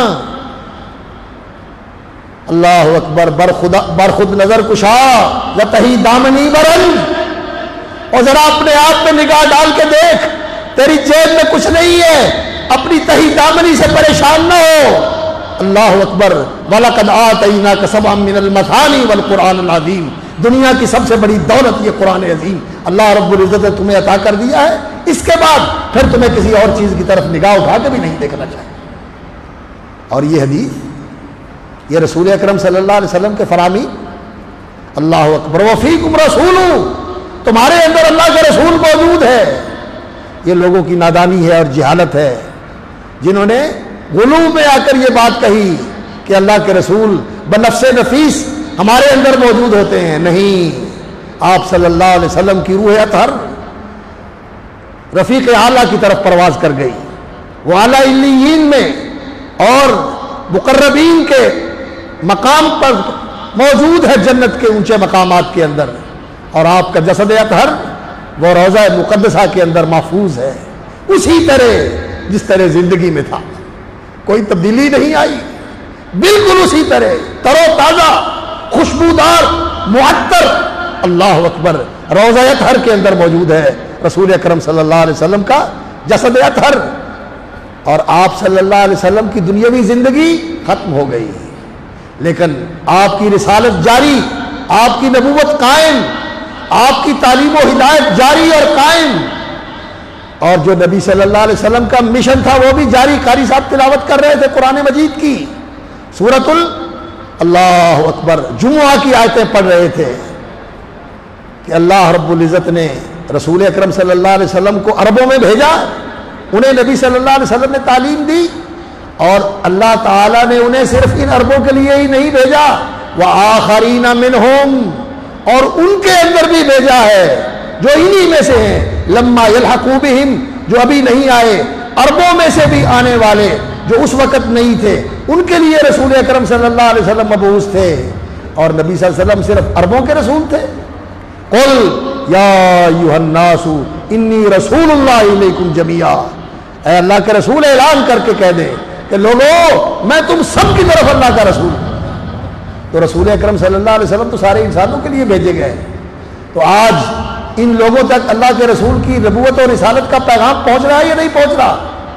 اللہ اکبر، برخود نظر کشا لتہی دامنی برن، اور ذرا اپنے آپ میں نگاہ ڈال کے دیکھ، تیری جیب میں کچھ نہیں ہے، اپنی تہی دامنی سے پریشان نہ ہو، اللہ اکبر، وَلَقَدْ آتَيْنَاكَ سَبْعًا مِّنَ الْمَثَانِي وَالْقُرْآنِ الْعَظِيمِ، دنیا کی سب سے بڑی دولت یہ قرآن عظیم اللہ رب العزت نے تمہیں عطا کر دیا ہے، اس کے بعد پھر تمہیں کسی اور چیز کی طرف نگاہ اٹھا کے بھی نہیں دیکھنا چاہیے۔ اور یہ حدیث، یہ رسول اکرم صلی اللہ علیہ وسلم کے فرامی، اللہ اکبر، وَفِيكُمْ رَسُولٌ، تمہارے اندر اللہ کے رسول موجود ہے۔ یہ لوگوں کی نادانی ہے اور جہالت ہے، جنہوں نے غلو میں آ کر یہ بات کہی کہ اللہ کے رسول بنفس نفیس ہمارے اندر موجود ہوتے ہیں۔ نہیں، آپ صلی اللہ علیہ وسلم کی روح اطہر رفیق اعلیٰ کی طرف پرواز کر گئی، وہ اعلیٰ علیین میں اور مقربین کے مقام پر موجود ہے، جنت کے اونچے مقامات کے اندر، اور آپ کا جسد اطہر وہ روضہ مقدسہ کے اندر محفوظ ہے، اسی طرح جس طرح زندگی میں تھا، کوئی تبدیلی نہیں آئی، بالکل اسی طرح تر و تازہ، خوشبودار، معطر، اللہ اکبر، روضہ اطہر کے اندر موجود ہے رسول اکرم صلی اللہ علیہ وسلم کا جسد اطہر، اور آپ صلی اللہ علیہ وسلم کی دنیاوی زندگی ختم ہو گئی، لیکن آپ کی رسالت جاری، آپ کی نبوت قائم، آپ کی تعلیم و ہدایت جاری اور قائم، اور جو نبی صلی اللہ علیہ وسلم کا مشن تھا وہ بھی جاری۔ قاری صاحب تلاوت کر رہے تھے قرآن مجید کی سورۃ اللہ اکبر، جمعہ کی آیتیں پڑھ رہے تھے کہ اللہ رب العزت نے رسول اکرم صلی اللہ علیہ وسلم کو عربوں میں بھیجا، انہیں نبی صلی اللہ علیہ وسلم نے تعلیم دی، اور اللہ تعالیٰ نے انہیں صرف ان عربوں کے لیے ہی نہیں بھیجا، وَآخَرِينَ مِنْهُمْ، اور ان کے اندر بھی بھیجا ہے جو انہی میں سے ہیں، لَمَّا يَلْحَقُوا بِهِمْ، جو ابھی نہیں آئے، عربوں میں سے بھی آنے والے جو اس وقت نہیں تھے، ان کے لیے رسول اکرم صلی اللہ علیہ وسلم مبعوث تھے، اور نبی صلی اللہ علیہ وسلم صرف عربوں کے رسول تھے۔ قُلْ يَا أَيُّهَا النَّاسُ إِنِّي رَسُولُ اللَّهِ إِلَيْكُمْ جَمِيعًا، اے اللہ کے رسول اعلان کر کے کہہ دیں کہ لوگو میں تم سب کی طرف اللہ کا رسول ہوں۔ تو رسول اکرم صلی اللہ علیہ وسلم تو سارے انسانوں کے لیے بھیجے گئے، تو آج ان لوگوں تک اللہ کے رسول کی نبوت اور رسالت کا پیغام پہنچ رہا ہے یا نہیں پہنچ رہا؟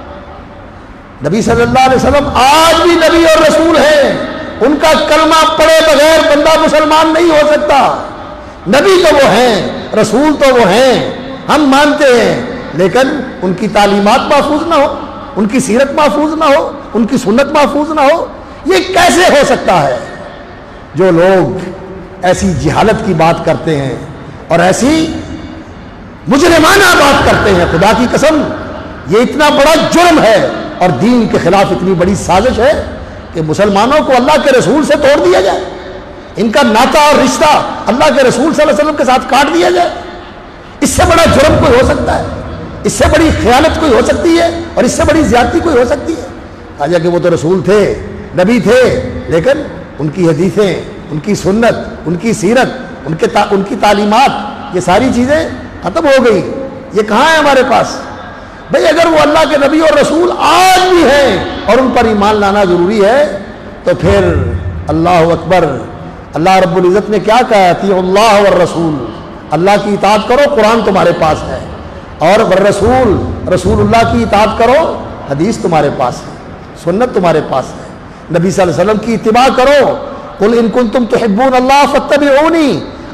نبی صلی اللہ علیہ وسلم آج بھی نبی اور رسول ہیں، ان کا کلمہ پڑھے بغیر بندہ مسلمان نہیں ہو سکتا۔ نبی تو وہ ہیں، رسول تو وہ ہیں، ہم مانتے ہیں، لیکن ان کی تعلیمات محفوظ نہ ہو، ان کی سیرت محفوظ نہ ہو، ان کی سنت محفوظ نہ ہو، یہ کیسے ہو سکتا ہے؟ جو لوگ ایسی جہالت کی بات کرتے ہیں اور ایسی مجرمانہ بات کرتے ہیں، خدا کی قسم یہ اتنا بڑا جرم ہے اور دین کے خلاف اتنی بڑی سازش ہے کہ مسلمانوں کو اللہ کے رسول سے توڑ دیا جائے، ان کا ناطہ اور رشتہ اللہ کے رسول صلی اللہ علیہ وسلم کے ساتھ کاٹ دیا جائے۔ اس سے بڑا جرم کوئی ہو سکتا ہے؟ اس سے بڑی خیانت کوئی ہو سکتی ہے؟ اور اس سے بڑی زیادتی کوئی ہو سکتی ہے؟ حالانکہ وہ تو رسول تھے، نبی تھے، لیکن ان کی حدیثیں، ان کی سنت، ان کی سیرت، ان کی تعلیمات، یہ ساری چیزیں ختم ہو گئی۔ یہ کہاں ہے ہمارے پاس؟ بھئی اگر وہ اللہ کے نبی اور رسول آج بھی ہیں اور ان پر ایمان لانا ضروری ہے، تو پھر اللہ اکبر، اللہ رب العزت نے کیا کہا؟ اطیعوا اللہ والرسول، اللہ کی اطاعت کرو، قرآن تمہارے پاس ہے، اور والرسول، رسول اللہ کی اطاعت کرو، حدیث تمہارے پاس ہے، سنت تمہارے پاس ہے، نبی صلی اللہ علیہ وسلم کی اتباع کرو۔ قل ان کنتم تحبون اللہ فاتبعونی،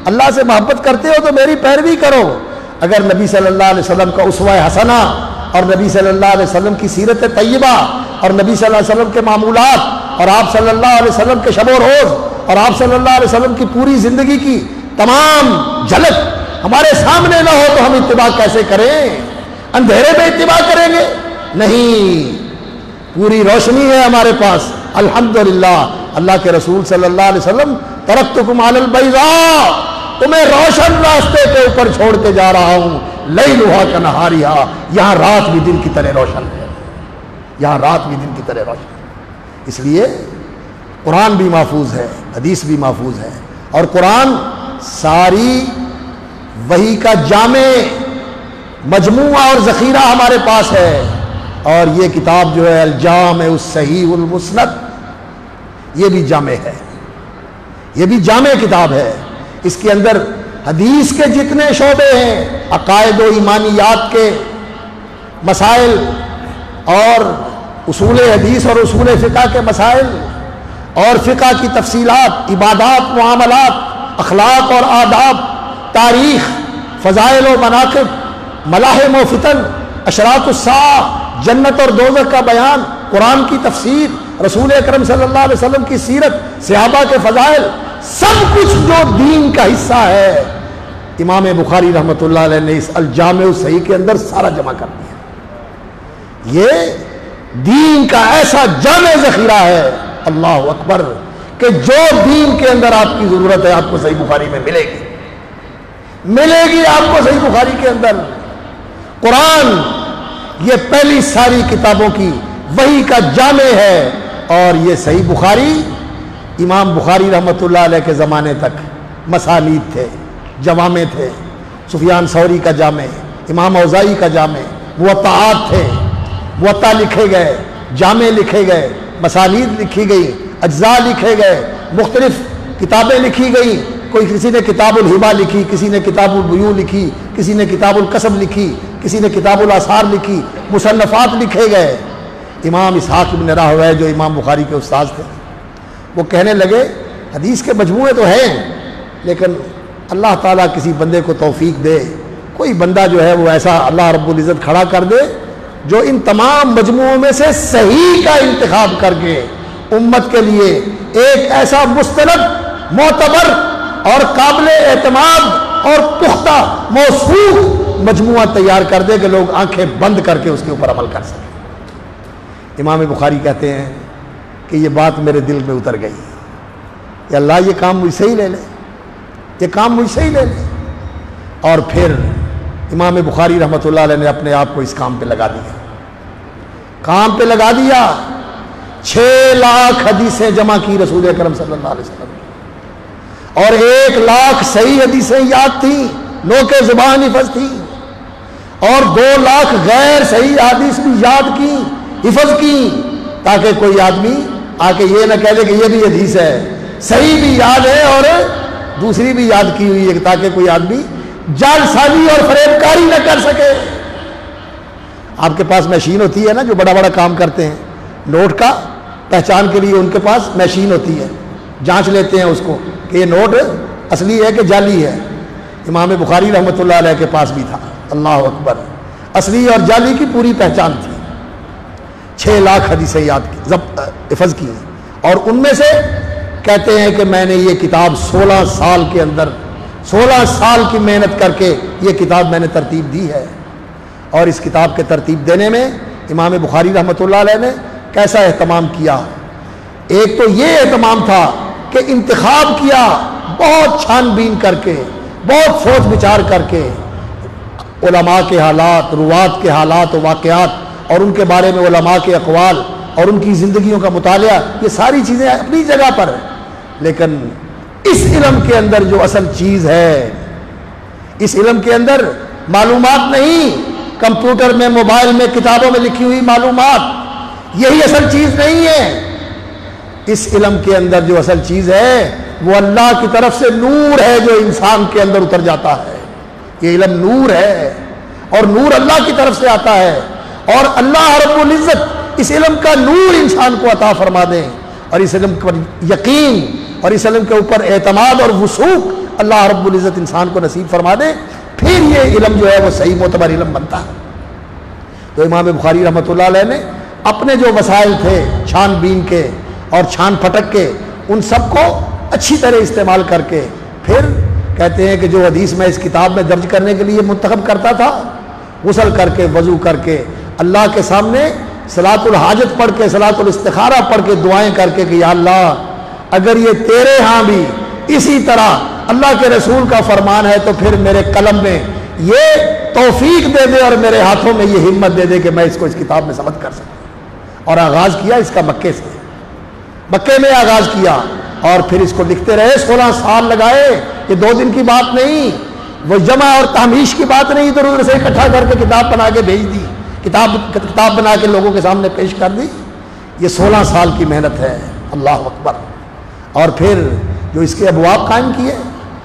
اللہ سے محبت کرتے ہو تو میری پیروی کرو۔ اگر نبی صلی اللہ علیہ وسلم کا اسوہ حسنہ اور نبی صلی اللہ علیہ وسلم کی سیرت طیبہ اور نبی صلی اللہ علیہ وسلم کے معمولات اور آپ صلی اللہ علیہ وسلم کے شب و روز اور آپ صلی اللہ علیہ وسلم کی پوری زندگی کی تمام جھلک ہمارے سامنے نہ ہو تو ہم اتباع کیسے کریں؟ اندھیرے میں اتباع کریں گے؟ نہیں، پوری روشنی ہے ہمارے پاس الحمدللہ۔ اللہ کے رسول صلی اللہ علیہ وسلم ترکتکم علی البیضاء، تمہیں روشن راستے کے اوپر چھوڑ کے جا رہا ہوں، لیلھا کنہارھا، یہاں رات بھی دن کی طرح روشن ہے، یہاں رات بھی دن کی طرح روشن ہے۔ اس لیے قرآن بھی محفوظ ہے، حدیث بھی محفوظ ہے، اور قرآن ساری وحی کا جامع مجموعہ اور ذخیرہ ہمارے پاس ہے۔ اور یہ کتاب جو ہے الجامع الصحیح المسند، یہ بھی جامع ہے، یہ بھی جامع کتاب ہے۔ اس کے اندر حدیث کے جتنے شعبے ہیں، عقائد و ایمانیات کے مسائل اور اصول حدیث اور اصول فقہ کے مسائل اور فقہ کی تفصیلات، عبادات، معاملات، اخلاق اور آداب، تاریخ، فضائل و مناقب، ملاحم و فتن، اشراط الساعہ، جنت اور دوزخ کا بیان، قرآن کی تفسیر، رسول اکرم صلی اللہ علیہ وسلم کی سیرت، صحابہ کے فضائل، سب کچھ جو دین کا حصہ ہے امام بخاری رحمۃ اللہ علیہ نے اس الجامع الصحیح کے اندر سارا جمع کر دیا۔ یہ دین کا ایسا جامع ذخیرہ ہے، اللہ اکبر، کہ جو دین کے اندر آپ کی ضرورت ہے آپ کو صحیح بخاری میں ملے گی، ملے گی آپ کو صحیح بخاری کے اندر۔ قرآن یہ پہلی ساری کتابوں کی وحی کا جامع ہے، اور یہ صحیح بخاری امام بخاری رحمۃ اللہ علیہ کے زمانے تک مسانید تھے، جوامع تھے، سفیان ثوری کا جامع، امام اوزاعی کا جامع، موطئات تھے، موطا لکھے گئے، جامع لکھے گئے، مسانید لکھی گئی، اجزاء لکھے گئے، مختلف کتابیں لکھی گئی، کوئی کسی نے کتاب الہبہ لکھی، کسی نے کتاب البیوع لکھی، کسی نے کتاب الکسب لکھی، کسی نے کتاب الاثار لکھی، مصنفات لکھے گئے۔ امام اسحاق بن راہویہ جو امام بخاری کے استاذ تھے، وہ کہنے لگے حدیث کے مجموعے تو ہیں، لیکن اللہ تعالیٰ کسی بندے کو توفیق دے، کوئی بندہ جو ہے وہ ایسا اللہ رب العزت کھڑا کر دے جو ان تمام مجموعوں میں سے صحیح کا انتخاب کر کے امت کے لیے ایک ایسا مستند، معتبر اور قابل اعتماد اور پختہ موثوق مجموعہ تیار کر دے کہ لوگ آنکھیں بند کر کے اس کے اوپر عمل کر سکیں۔ امام بخاری کہتے ہیں کہ یہ بات میرے دل میں اتر گئی کہ اللہ یہ کام مجھ سے ہی لے لے، یہ کام مجھ سے ہی لے لے۔ اور پھر امام بخاری رحمۃ اللہ علیہ نے اپنے آپ کو اس کام پہ لگا دیا، کام پہ لگا دیا۔ 6 لاکھ حدیثیں جمع کی رسول اکرم صلی اللہ علیہ وسلم، اور 1 لاکھ صحیح حدیثیں یاد تھیں، نوکے زبان حفظ تھی، اور 2 لاکھ غیر صحیح حدیث بھی یاد کی، حفظ کی، تاکہ کوئی آدمی آ کے یہ نہ کہہ دے کہ یہ بھی حدیث ہے، صحیح بھی یاد ہے اور دوسری بھی یاد کی ہوئی ہے، تاکہ کوئی آدمی جال سازی اور فریب کاری نہ کر سکے۔ آپ کے پاس مشین ہوتی ہے نا جو بڑا بڑا کام کرتے ہیں، نوٹ کا پہچان کے لیے ان کے پاس مشین ہوتی ہے، جانچ لیتے ہیں اس کو کہ یہ نوٹ اصلی ہے کہ جعلی ہے۔ امام بخاری رحمۃ اللہ علیہ کے پاس بھی تھا، اللہ اکبر، اصلی اور جعلی کی پوری پہچان تھی۔ 6 لاکھ حدیثیں یاد کی، حفظ کی، اور ان میں سے کہتے ہیں کہ میں نے یہ کتاب 16 سال کے اندر 16 سال کی محنت کر کے یہ کتاب میں نے ترتیب دی ہے۔ اور اس کتاب کے ترتیب دینے میں امام بخاری رحمۃ اللہ علیہ نے کیسا اہتمام کیا؟ ایک تو یہ اہتمام تھا کہ انتخاب کیا بہت چھان بین کر کے، بہت سوچ بچار کر کے، علماء کے حالات، روات کے حالات و واقعات اور ان کے بارے میں علماء کے اقوال اور ان کی زندگیوں کا مطالعہ، یہ ساری چیزیں اپنی جگہ پر، لیکن اس علم کے اندر جو اصل چیز ہے، اس علم کے اندر معلومات نہیں، کمپیوٹر میں، موبائل میں، کتابوں میں لکھی ہوئی معلومات یہی اصل چیز نہیں ہے۔ اس علم کے اندر جو اصل چیز ہے وہ اللہ کی طرف سے نور ہے جو انسان کے اندر اتر جاتا ہے۔ یہ علم نور ہے، اور نور اللہ کی طرف سے آتا ہے، اور اللہ رب العزت اس علم کا نور انسان کو عطا فرما دیں، اور اس علم پر یقین اور اس علم کے اوپر اعتماد اور وثوق اللہ رب العزت انسان کو نصیب فرما دے، پھر یہ علم جو ہے وہ صحیح معتبر علم بنتا ہے۔ تو امام بخاری رحمۃ اللہ علیہ نے اپنے جو وسائل تھے چھان بین کے اور چھان پھٹک کے، ان سب کو اچھی طرح استعمال کر کے پھر کہتے ہیں کہ جو حدیث میں اس کتاب میں درج کرنے کے لیے منتخب کرتا تھا، غسل کر کے وضو کر کے اللہ کے سامنے صلاۃ الحاجت پڑھ کے صلاۃ الاستخارہ پڑھ کے دعائیں کر کے کہ یا اللہ اگر یہ تیرے ہاں بھی اسی طرح اللہ کے رسول کا فرمان ہے تو پھر میرے قلم میں یہ توفیق دے دے اور میرے ہاتھوں میں یہ ہمت دے دے کہ میں اس کو اس کتاب میں ثبت کر سکوں۔ اور آغاز کیا اس کا مکے سے، مکے میں آغاز کیا اور پھر اس کو لکھتے رہے، 16 سال لگائے۔ یہ 2 دن کی بات نہیں، وہ جمع اور تحمیش کی بات نہیں، ادھر ادھر سے اکٹھا کر کے کتاب بنا کے بھیج دی، کتاب بنا کے لوگوں کے سامنے پیش کر دی۔ یہ 16 سال کی محنت ہے، اللہ اکبر۔ اور پھر جو اس کے ابواب قائم کیے،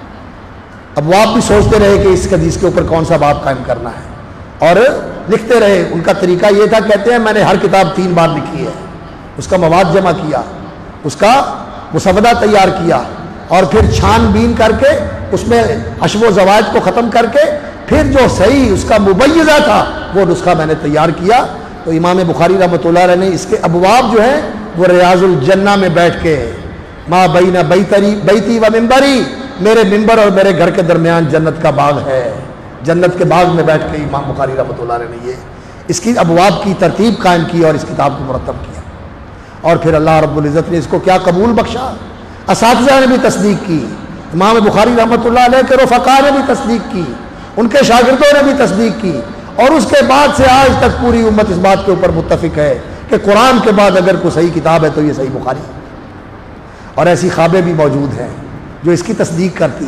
ابواب بھی سوچتے رہے کہ اس حدیث کے اوپر کون سا باب قائم کرنا ہے، اور لکھتے رہے۔ ان کا طریقہ یہ تھا، کہتے ہیں میں نے ہر کتاب 3 بار لکھی ہے، اس کا مواد جمع کیا، اس کا مسودہ تیار کیا، اور پھر چھان بین کر کے اس میں حشو و زوائد کو ختم کر کے پھر جو صحیح اس کا مبیضہ تھا وہ نسخہ میں نے تیار کیا۔ تو امام بخاری رحمۃ اللہ علیہ نے اس کے ابواب جو ہیں وہ ریاض الجنہ میں بیٹھ کے، ما بین بیتی و ممبری، میرے ممبر اور میرے گھر کے درمیان جنت کا باغ ہے، جنت کے باغ میں بیٹھ کے امام بخاری رحمۃ اللہ علیہ نے اس کی ابواب کی ترتیب قائم کی اور اس کتاب کو مرتب کیا۔ اور پھر اللہ رب العزت نے اس کو کیا قبول بخشا، اساتذہ نے بھی تصدیق کی، امام بخاری رحمۃ اللہ علیہ کے رفقا نے بھی تصدیق کی، ان کے شاگردوں نے بھی تصدیق کی، اور اس کے بعد سے آج تک پوری امت اس بات کے اوپر متفق ہے کہ قرآن کے بعد اگر کوئی صحیح کتاب ہے تو یہ صحیح بخاری ہے۔ اور ایسی خوابیں بھی موجود ہیں جو اس کی تصدیق کرتی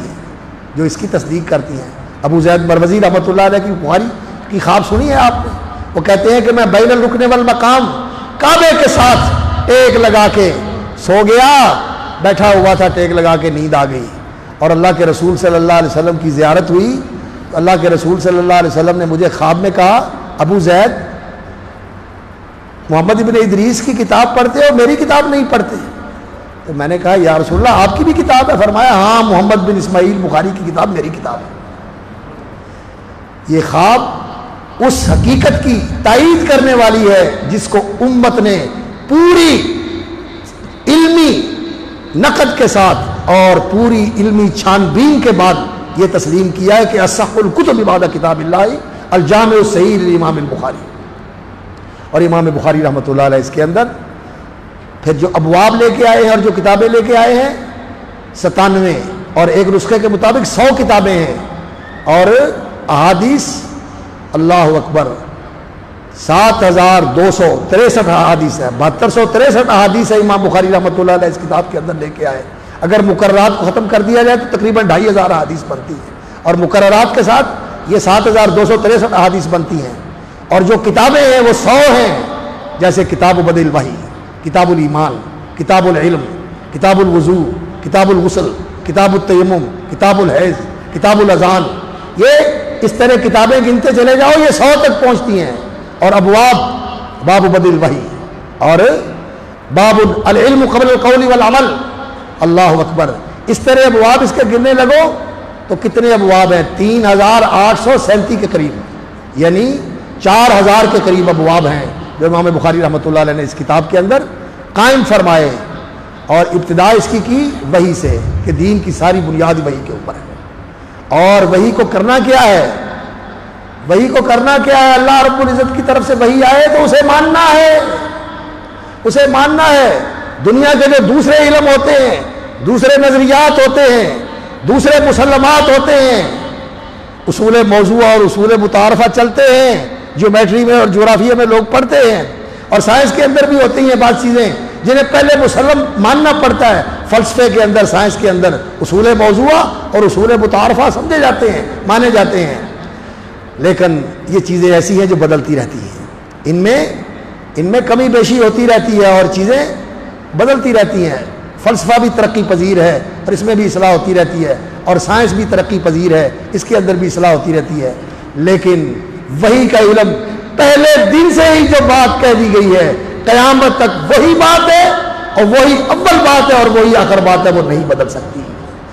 ہیں، ابو زید مروزی رحمۃ اللہ علیہ کی بخاری کی خواب سنی ہے آپ نے؟ وہ کہتے ہیں کہ میں بین الرکن والمقام کعبے کے ساتھ ٹیک لگا کے سو گیا، بیٹھا ہوا تھا، ٹیک لگا کے نیند آ گئی، اور اللہ کے رسول صلی اللہ علیہ وسلم کی زیارت ہوئی تو اللہ کے رسول صلی اللہ علیہ وسلم نے مجھے خواب میں کہا، ابو زید محمد ابن ادریس کی کتاب پڑھتے ہو، میری کتاب نہیں پڑھتے؟ تو میں نے کہا یا رسول اللہ آپ کی بھی کتاب ہے؟ فرمایا ہاں، محمد بن اسماعیل بخاری کی کتاب میری کتاب ہے۔ یہ خواب اس حقیقت کی تائید کرنے والی ہے جس کو امت نے پوری علمی نقد کے ساتھ اور پوری علمی چھان بین کے بعد یہ تسلیم کیا ہے کہ اصح الکتب بعد کتاب اللہ الجامع الصحیح للامام البخاری۔ اور امام بخاری رحمۃ اللہ علیہ اس کے اندر پھر جو ابواب لے کے آئے ہیں اور جو کتابیں لے کے آئے ہیں 97، اور ایک نسخے کے مطابق 100 کتابیں ہیں، اور احادیث اللہ اکبر 7263 احادیث ہے، 7263 احادیث ہے امام بخاری رحمۃ اللہ علیہ اس کتاب کے اندر لے کے آئے۔ اگر مقررات کو ختم کر دیا جائے تو تقریباً 2500 احادیث بنتی ہیں، اور مقررات کے ساتھ یہ 7263 احادیث بنتی ہیں۔ اور جو کتابیں ہیں وہ 100 ہیں، جیسے کتاب بدء الوحی، کتاب الایمان، کتاب العلم، کتاب الوضو، کتاب الغسل، کتاب التیمم، کتاب الحیض، کتاب الاذان، یہ اس طرح کتابیں گنتے چلے جاؤ، یہ 100 تک پہنچتی ہیں۔ اور ابواب، باب بدء الوحی، اور باب العلم قبل القول والعمل، اللہ اکبر، اس طرح ابواب اس کے گرنے لگو تو کتنے ابواب ہیں؟ 3837 کے قریب، یعنی 4000 کے قریب ابواب ہیں جو امام بخاری رحمۃ اللہ علیہ نے اس کتاب کے اندر قائم فرمائے۔ اور ابتدا اس کی وحی سے کہ دین کی ساری بنیاد وحی کے اوپر ہے۔ اور وحی کو کرنا کیا ہے؟ وحی کو کرنا کیا ہے؟ اللہ رب العزت کی طرف سے وحی آئے تو اسے ماننا ہے، اسے ماننا ہے۔ دنیا کے جو دوسرے علم ہوتے ہیں، دوسرے نظریات ہوتے ہیں، دوسرے مسلمات ہوتے ہیں، اصول موضوع اور اصول متعارفہ چلتے ہیں، جیومیٹری میں اور جغرافیہ میں لوگ پڑھتے ہیں، اور سائنس کے اندر بھی ہوتی ہیں بعض چیزیں جنہیں پہلے مسلم ماننا پڑتا ہے۔ فلسفے کے اندر، سائنس کے اندر اصول موضوع اور اصول متعارفہ سمجھے جاتے ہیں، مانے جاتے ہیں، لیکن یہ چیزیں ایسی ہیں جو بدلتی رہتی ہیں، ان میں کمی بیشی ہوتی رہتی ہے اور چیزیں بدلتی رہتی ہیں۔ فلسفہ بھی ترقی پذیر ہے اور اس میں بھی اصلاح ہوتی رہتی ہے، اور سائنس بھی ترقی پذیر ہے، اس کے اندر بھی اصلاح ہوتی رہتی ہے، لیکن وحی کا علم پہلے دن سے ہی جو بات کہہ دی گئی ہے قیامت تک وہی بات ہے، اور وہی اول بات ہے اور وہی آخر بات ہے، وہ نہیں بدل سکتی۔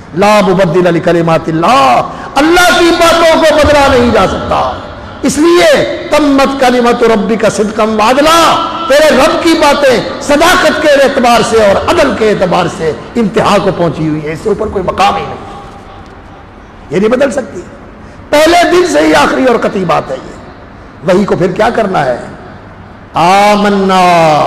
لا مبدل لکلماتاللہ، اللہ کی باتوں کو بدلا نہیں جا سکتا، اس لیے تمت کلمت ربک صدقا وعدلا، تیرے رب کی باتیں صداقت کے اعتبار سے اور عدل کے اعتبار سے انتہا کو پہنچی ہوئی ہے، اس سے اوپر کوئی مقام ہی نہیں، یہ نہیں بدل سکتی، پہلے دن سے ہی آخری اور قطعی بات ہے یہ۔ وہی کو پھر کیا کرنا ہے؟ آمنا،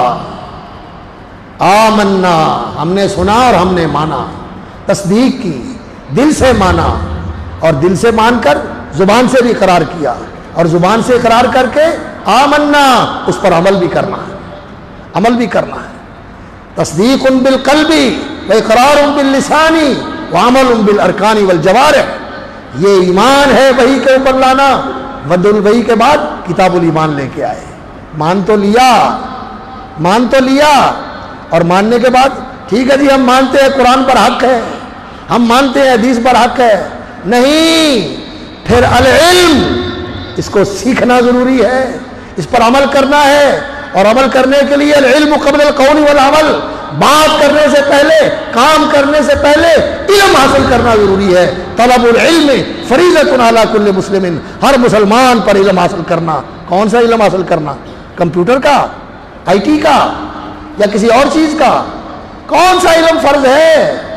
آمنا، ہم نے سنا اور ہم نے مانا، تصدیق کی، دل سے مانا، اور دل سے مان کر زبان سے بھی اقرار کیا، اور زبان سے اقرار کر کے آمنا، اس پر عمل بھی کرنا ہے، عمل بھی کرنا ہے۔ تصدیق بالقلب و اقرار باللسان و عمل بالارکان والجوارح، یہ ایمان ہے وحی کے اوپر لانا، ود الوحی کے بعد کتاب الایمان لے کے آئے، مان تو لیا، مان تو لیا، اور ماننے کے بعد ٹھیک ہے جی ہم مانتے ہیں قرآن پر حق ہے، ہم مانتے ہیں حدیث پر حق ہے، نہیں، پھر العلم، اس کو سیکھنا ضروری ہے، اس پر عمل کرنا ہے، اور عمل کرنے کے لیے العلم قبل القول والعمل، بات کرنے سے پہلے، کام کرنے سے پہلے علم حاصل کرنا ضروری ہے۔ طلب العلم فریضۃ علی کل مسلم، ہر مسلمان پر علم حاصل کرنا۔ کون سا علم حاصل کرنا؟ کمپیوٹر کا، آئی ٹی کا، یا کسی اور چیز کا؟ کون سا علم فرض ہے؟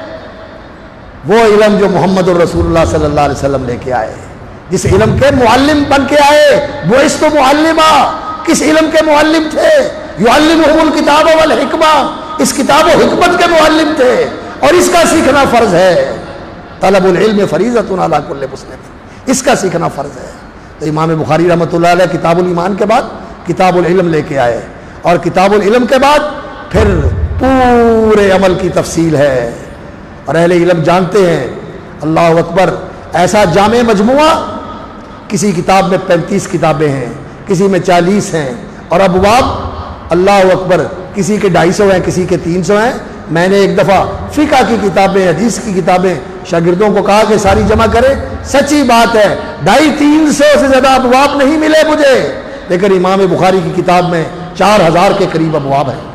وہ علم جو محمد الرسول اللہ صلی اللہ علیہ وسلم لے کے آئے، جس علم کے معلم بن کے آئے، بعثت معلما، کس علم کے معلم تھے؟ یعلمہم الکتاب والحکمہ، اس کتاب و حکمت کے معلم تھے، اور اس کا سیکھنا فرض ہے۔ طلب العلم فریضۃ علی کل مسلم، اس کا سیکھنا فرض ہے۔ تو امام بخاری رحمۃ اللہ علیہ کتاب الایمان کے بعد کتاب العلم لے کے آئے، اور کتاب العلم کے بعد پھر پورے عمل کی تفصیل ہے، اور اہل علم جانتے ہیں، اللہ اکبر، ایسا جامع مجموعہ، کسی کتاب میں 35 کتابیں ہیں، کسی میں 40 ہیں، اور ابواب اللہ اکبر، کسی کے 250 ہیں، کسی کے 300 ہیں۔ میں نے ایک دفعہ فقہ کی کتابیں، حدیث کی کتابیں شاگردوں کو کہا کہ ساری جمع کریں، سچی بات ہے 250-300 سے زیادہ ابواب نہیں ملے مجھے، لیکن امام بخاری کی کتاب میں 4000 کے قریب ابواب ہیں،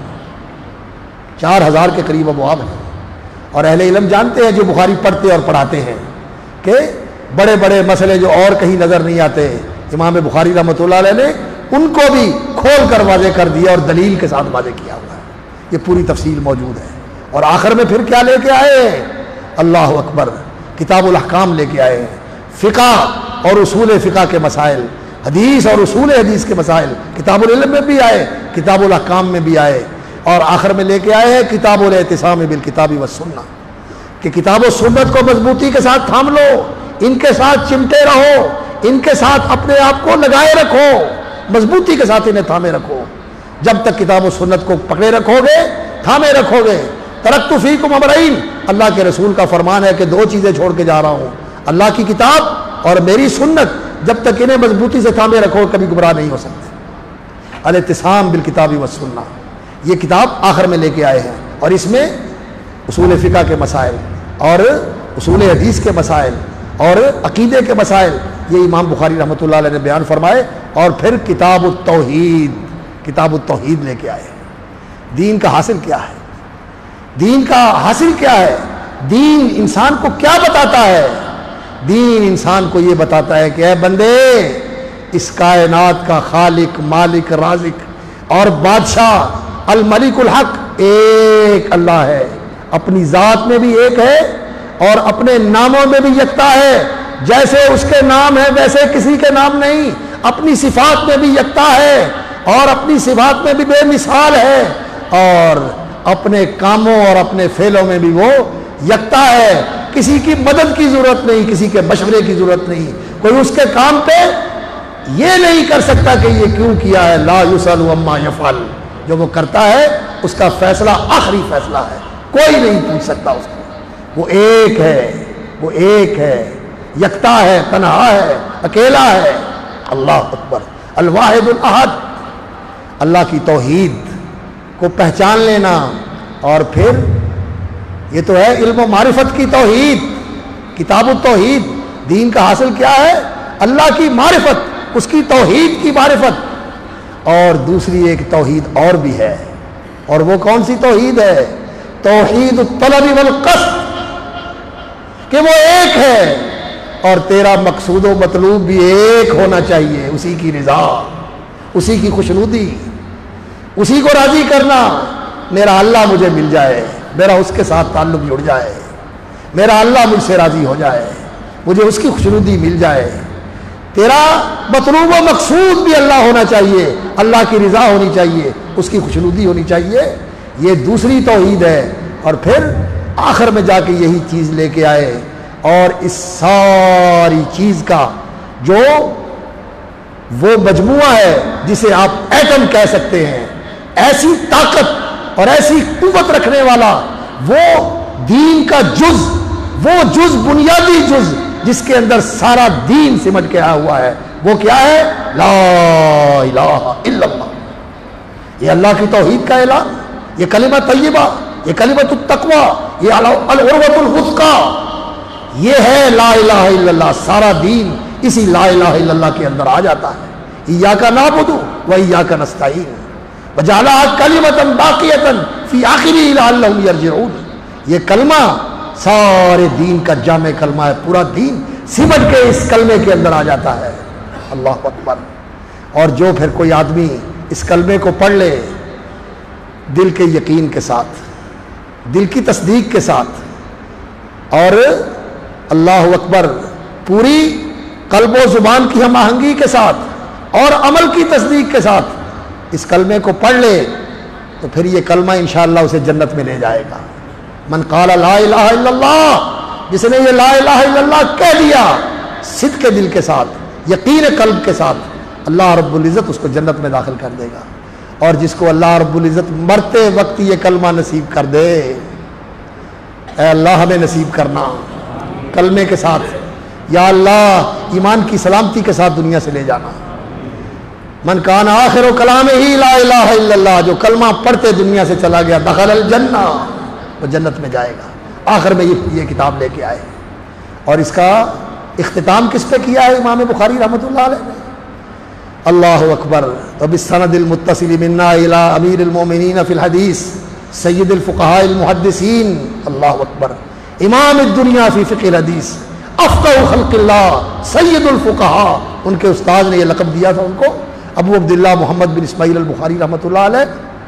4000 کے قریب ابواب ہیں۔ اور اہل علم جانتے ہیں جو بخاری پڑھتے اور پڑھاتے ہیں کہ بڑے بڑے مسئلے جو اور کہیں نظر نہیں آتے، امام بخاری رحمۃ اللہ علیہ نے ان کو بھی کھول کر واضح کر دیا اور دلیل کے ساتھ واضح کیا ہوا ہے، یہ پوری تفصیل موجود ہے۔ اور آخر میں پھر کیا لے کے آئے؟ اللہ اکبر، کتاب الاحکام لے کے آئے، فقہ اور اصول فقہ کے مسائل، حدیث اور اصول حدیث کے مسائل کتاب العلم میں بھی آئے، کتاب الاحکام میں بھی آئے، اور آخر میں لے کے آئے ہیں کتاب الاعتصام بالکتاب والسنہ، کہ کتاب و سنت کو مضبوطی کے ساتھ تھام لو، ان کے ساتھ چمٹے رہو، ان کے ساتھ اپنے آپ کو لگائے رکھو، مضبوطی کے ساتھ انہیں تھامے رکھو۔ جب تک کتاب و سنت کو پکڑے رکھو گے، تھامے رکھو گے، ترکت فیکم امرین، اللہ کے رسول کا فرمان ہے کہ 2 چیزیں چھوڑ کے جا رہا ہوں، اللہ کی کتاب اور میری سنت، جب تک انہیں مضبوطی سے تھامے رکھو کبھی گمراہ نہیں ہو سکتے۔ الاعتصام بالکتاب والسنہ، یہ کتاب آخر میں لے کے آئے ہیں، اور اس میں اصول فقہ کے مسائل اور اصول حدیث کے مسائل اور عقیدے کے مسائل یہ امام بخاری رحمۃ اللہ علیہ نے بیان فرمائے، اور پھر کتاب التوحید، کتاب التوحید لے کے آئے۔ دین کا حاصل کیا ہے؟ دین کا حاصل کیا ہے؟ دین انسان کو کیا بتاتا ہے؟ دین انسان کو یہ بتاتا ہے کہ اے بندے، اس کائنات کا خالق، مالک، رازق اور بادشاہ الملک الحق ایک اللہ ہے، اپنی ذات میں بھی ایک ہے اور اپنے ناموں میں بھی یکتا ہے، جیسے اس کے نام ہیں ویسے کسی کے نام نہیں، اپنی صفات میں بھی یکتا ہے اور اپنی صفات میں بھی بے مثال ہے، اور اپنے کاموں اور اپنے فعلوں میں بھی وہ یکتا ہے، کسی کی مدد کی ضرورت نہیں، کسی کے مشورے کی ضرورت نہیں، کوئی اس کے کام پہ یہ نہیں کر سکتا کہ یہ کیوں کیا ہے، لا یسأل عما یفعل، جو وہ کرتا ہے اس کا فیصلہ آخری فیصلہ ہے، کوئی نہیں پوچھ سکتا اس کو، وہ ایک ہے، وہ ایک ہے، یکتا ہے، تنہا ہے، اکیلا ہے۔ اللہ اکبر، الواحد الاحد، اللہ کی توحید کو پہچان لینا، اور پھر یہ تو ہے علم و معرفت کی توحید، کتاب التوحید، دین کا حاصل کیا ہے؟ اللہ کی معرفت، اس کی توحید کی معرفت، اور دوسری ایک توحید اور بھی ہے، اور وہ کون سی توحید ہے؟ توحید الطلب والقصد، کہ وہ ایک ہے اور تیرا مقصود و مطلوب بھی ایک ہونا چاہیے، اسی کی رضا، اسی کی خوشنودی، اسی کو راضی کرنا۔ میرا اللہ مجھے مل جائے، میرا اس کے ساتھ تعلق جڑ جائے، میرا اللہ مجھ سے راضی ہو جائے، مجھے اس کی خوشنودی مل جائے۔ تیرا مطلوب و مقصود بھی اللہ ہونا چاہیے، اللہ کی رضا ہونی چاہیے، اس کی خوشنودی ہونی چاہیے۔ یہ دوسری توحید ہے۔ اور پھر آخر میں جا کے یہی چیز لے کے آئے، اور اس ساری چیز کا جو وہ مجموعہ ہے جسے آپ ایٹم کہہ سکتے ہیں، ایسی طاقت اور ایسی قوت رکھنے والا وہ دین کا جز، وہ جز بنیادی جز جس کے اندر سارا دین سمٹ کے آیا ہوا ہے، وہ کیا ہے؟ لا الہ الا اللہ۔ یہ اللہ کی توحید کا اعلان، یہ کلمہ طیبہ، یہ کلمۃ التقوی، یہ العروۃ الوثقی، یہ ہے لا الہ الا اللہ۔ سارا دین اسی لا الہ الا اللہ کے اندر آ جاتا ہے۔ ایاک نعبد و ایاک نستعین وجعلها کلمۃ باقیۃ فی آخرہ لعلہم یرجعون۔ یہ کلمہ سارے دین کا جامع کلمہ ہے، پورا دین سمٹ کے اس کلمے کے اندر آ جاتا ہے۔ اللہ اکبر۔ اور جو پھر کوئی آدمی اس کلمے کو پڑھ لے دل کے یقین کے ساتھ، دل کی تصدیق کے ساتھ، اور اللہ اکبر پوری قلب و زبان کی ہم آہنگی کے ساتھ اور عمل کی تصدیق کے ساتھ اس کلمے کو پڑھ لے، تو پھر یہ کلمہ انشاءاللہ اسے جنت میں لے جائے گا۔ من قال لا الہ الا اللہ، جس نے یہ لا الہ الا اللہ کہہ دیا صدق کے دل کے ساتھ، یقین قلب کے ساتھ، اللہ رب العزت اس کو جنت میں داخل کر دے گا۔ اور جس کو اللہ رب العزت مرتے وقت یہ کلمہ نصیب کر دے، اے اللہ ہمیں نصیب کرنا کلمے کے ساتھ، یا اللہ ایمان کی سلامتی کے ساتھ دنیا سے لے جانا۔ من کان آخر و کلامہ لا الہ الا اللہ، جو کلمہ پڑھتے دنیا سے چلا گیا، دخل الجنہ، وہ جنت میں جائے گا۔ آخر میں یہ کتاب لے کے آئے، اور اس کا اختتام کس پہ کیا ہے امام بخاری رحمۃ اللہ علیہ نے؟ اللہ اکبر۔ وبالسند المتصل منا الى امیر المومنین فی الحدیث سید الفقہاء المحدثین، اللہ اکبر، امام الدنیا فی فقہ الحدیث، افقہ خلق اللہ، سید الفقہاء، ان کے استاد نے یہ لقب دیا تھا ان کو، ابو عبداللہ محمد بن اسماعیل البخاری رحمۃ اللہ علیہ۔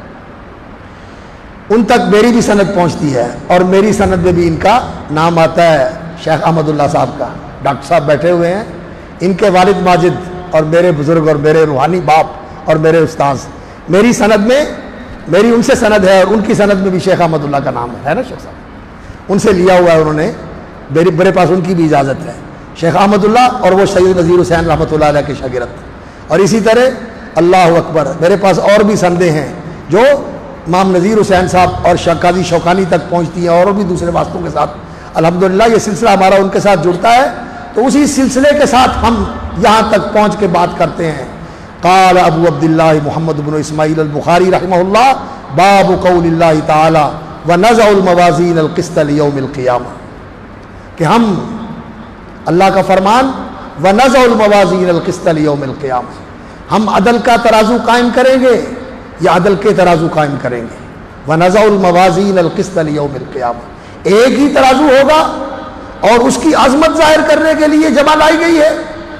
ان تک میری بھی سند پہنچتی ہے، اور میری سند میں بھی ان کا نام آتا ہے، شیخ احمد اللہ صاحب کا۔ ڈاکٹر صاحب بیٹھے ہوئے ہیں، ان کے والد ماجد اور میرے بزرگ اور میرے روحانی باپ اور میرے استاذ، میری سند میں میری ان سے سند ہے، اور ان کی سند میں بھی شیخ احمد اللہ کا نام ہے نا شیخ صاحب، ان سے لیا ہوا ہے انہوں نے، میرے پاس ان کی بھی اجازت ہے، شیخ احمد اللہ، اور وہ سید نذیر حسین رحمۃ اللہ علیہ کے شاگرد۔ اور اسی طرح اللہ اکبر میرے پاس اور بھی سندیں ہیں جو امام نذیر حسین صاحب اور قاضی شوکانی تک پہنچتی ہیں، اور بھی دوسرے واسطوں کے ساتھ الحمدللہ یہ سلسلہ ہمارا ان کے ساتھ جڑتا ہے، تو اسی سلسلے کے ساتھ ہم یہاں تک پہنچ کے بات کرتے ہیں۔ قال ابو عبداللہ محمد بن اسماعیل البخاری رحمہ اللہ، باب قول اللہ تعالی ونضع الموازین القسط لیوم القیامہ، کہ ہم اللہ کا فرمان ونضع الموازین القسط لیوم القیامہ، ہم عدل کا ترازو قائم کریں گے یا عدل کے ترازو قائم کریں گے؟ ونضع الموازین القسط لیوم القیامہ، ایک ہی ترازو ہوگا اور اس کی عظمت ظاہر کرنے کے لیے جمع لائی گئی ہے،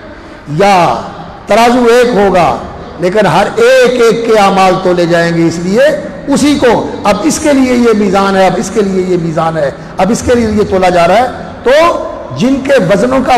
یا ترازو ایک ہوگا لیکن ہر ایک کے اعمال تولے جائیں گے، اس لیے اسی کو اب اس کے لیے یہ میزان ہے، اب اس کے لیے یہ میزان ہے، اب اس کے لیے یہ تولا جا رہا ہے، تو جن کے وزنوں کا،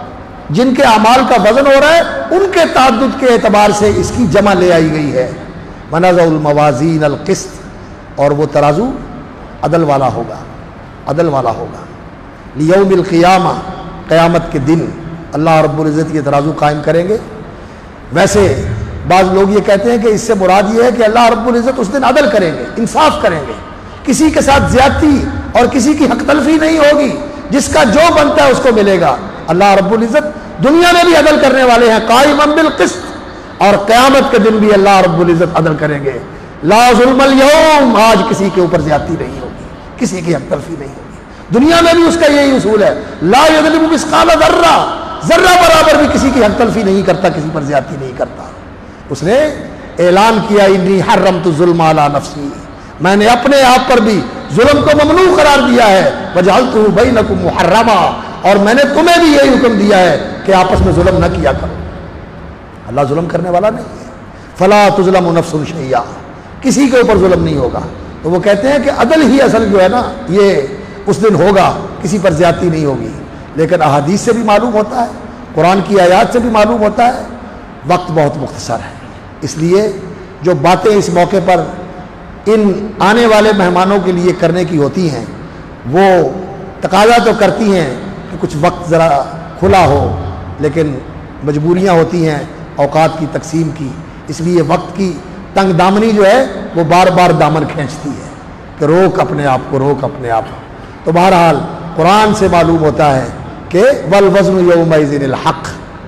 جن کے اعمال کا وزن ہو رہا ہے ان کے تعدد کے اعتبار سے اس کی جمع لے آئی گئی ہے۔ ونضع الموازین القسط، اور وہ ترازو عدل والا ہوگا، عدل والا ہوگا، لیوم القیامہ، قیامت کے دن اللہ رب العزت یہ ترازو قائم کریں گے۔ ویسے بعض لوگ یہ کہتے ہیں کہ اس سے مراد یہ ہے کہ اللہ رب العزت اس دن عدل کریں گے، انصاف کریں گے، کسی کے ساتھ زیادتی اور کسی کی حق تلفی نہیں ہوگی، جس کا جو بنتا ہے اس کو ملے گا۔ اللہ رب العزت دنیا میں بھی عدل کرنے والے ہیں، قائما بالقسط، اور قیامت کے دن بھی اللہ رب العزت عدل کریں گے۔ لا ظلم اليوم، آج کسی کے اوپر زیادتی نہیں ہوگی، کسی کی حق تلفی نہیں ہوگی۔ دنیا میں بھی اس کا یہی اصول ہے، لا یظلم مثقال ذرہ، ذرہ برابر بھی کسی کی حق تلفی نہیں کرتا، کسی پر زیادتی نہیں کرتا۔ اس نے اعلان کیا انی حرمت الظلم علی نفسی میں نے اپنے آپ پر بھی ظلم کو ممنوع قرار دیا ہے، وجعلتہ بینکم محرما، اور میں نے تمہیں بھی یہی حکم دیا ہے کہ آپس میں ظلم نہ کیا کرو۔ اللہ ظلم کرنے والا نہیں ہے۔ فلا تظلم نفس شیئا، کسی کے اوپر ظلم نہیں ہوگا۔ تو وہ کہتے ہیں کہ عدل ہی اصل جو ہے نا یہ اس دن ہوگا، کسی پر زیادتی نہیں ہوگی۔ لیکن احادیث سے بھی معلوم ہوتا ہے، قرآن کی آیات سے بھی معلوم ہوتا ہے، وقت بہت مختصر ہے۔ اس لیے جو باتیں اس موقع پر ان آنے والے مہمانوں کے لیے کرنے کی ہوتی ہیں وہ تقاضا تو کرتی ہیں کہ کچھ وقت ذرا کھلا ہو، لیکن مجبوریاں ہوتی ہیں اوقات کی تقسیم کی، اس لیے وقت کی تنگ دامنی جو ہے وہ بار بار دامن کھینچتی ہے کہ روک اپنے آپ کو، روک اپنے آپ کو۔ تو بہرحال قرآن سے معلوم ہوتا ہے کہ والوزن یومئذ الحق،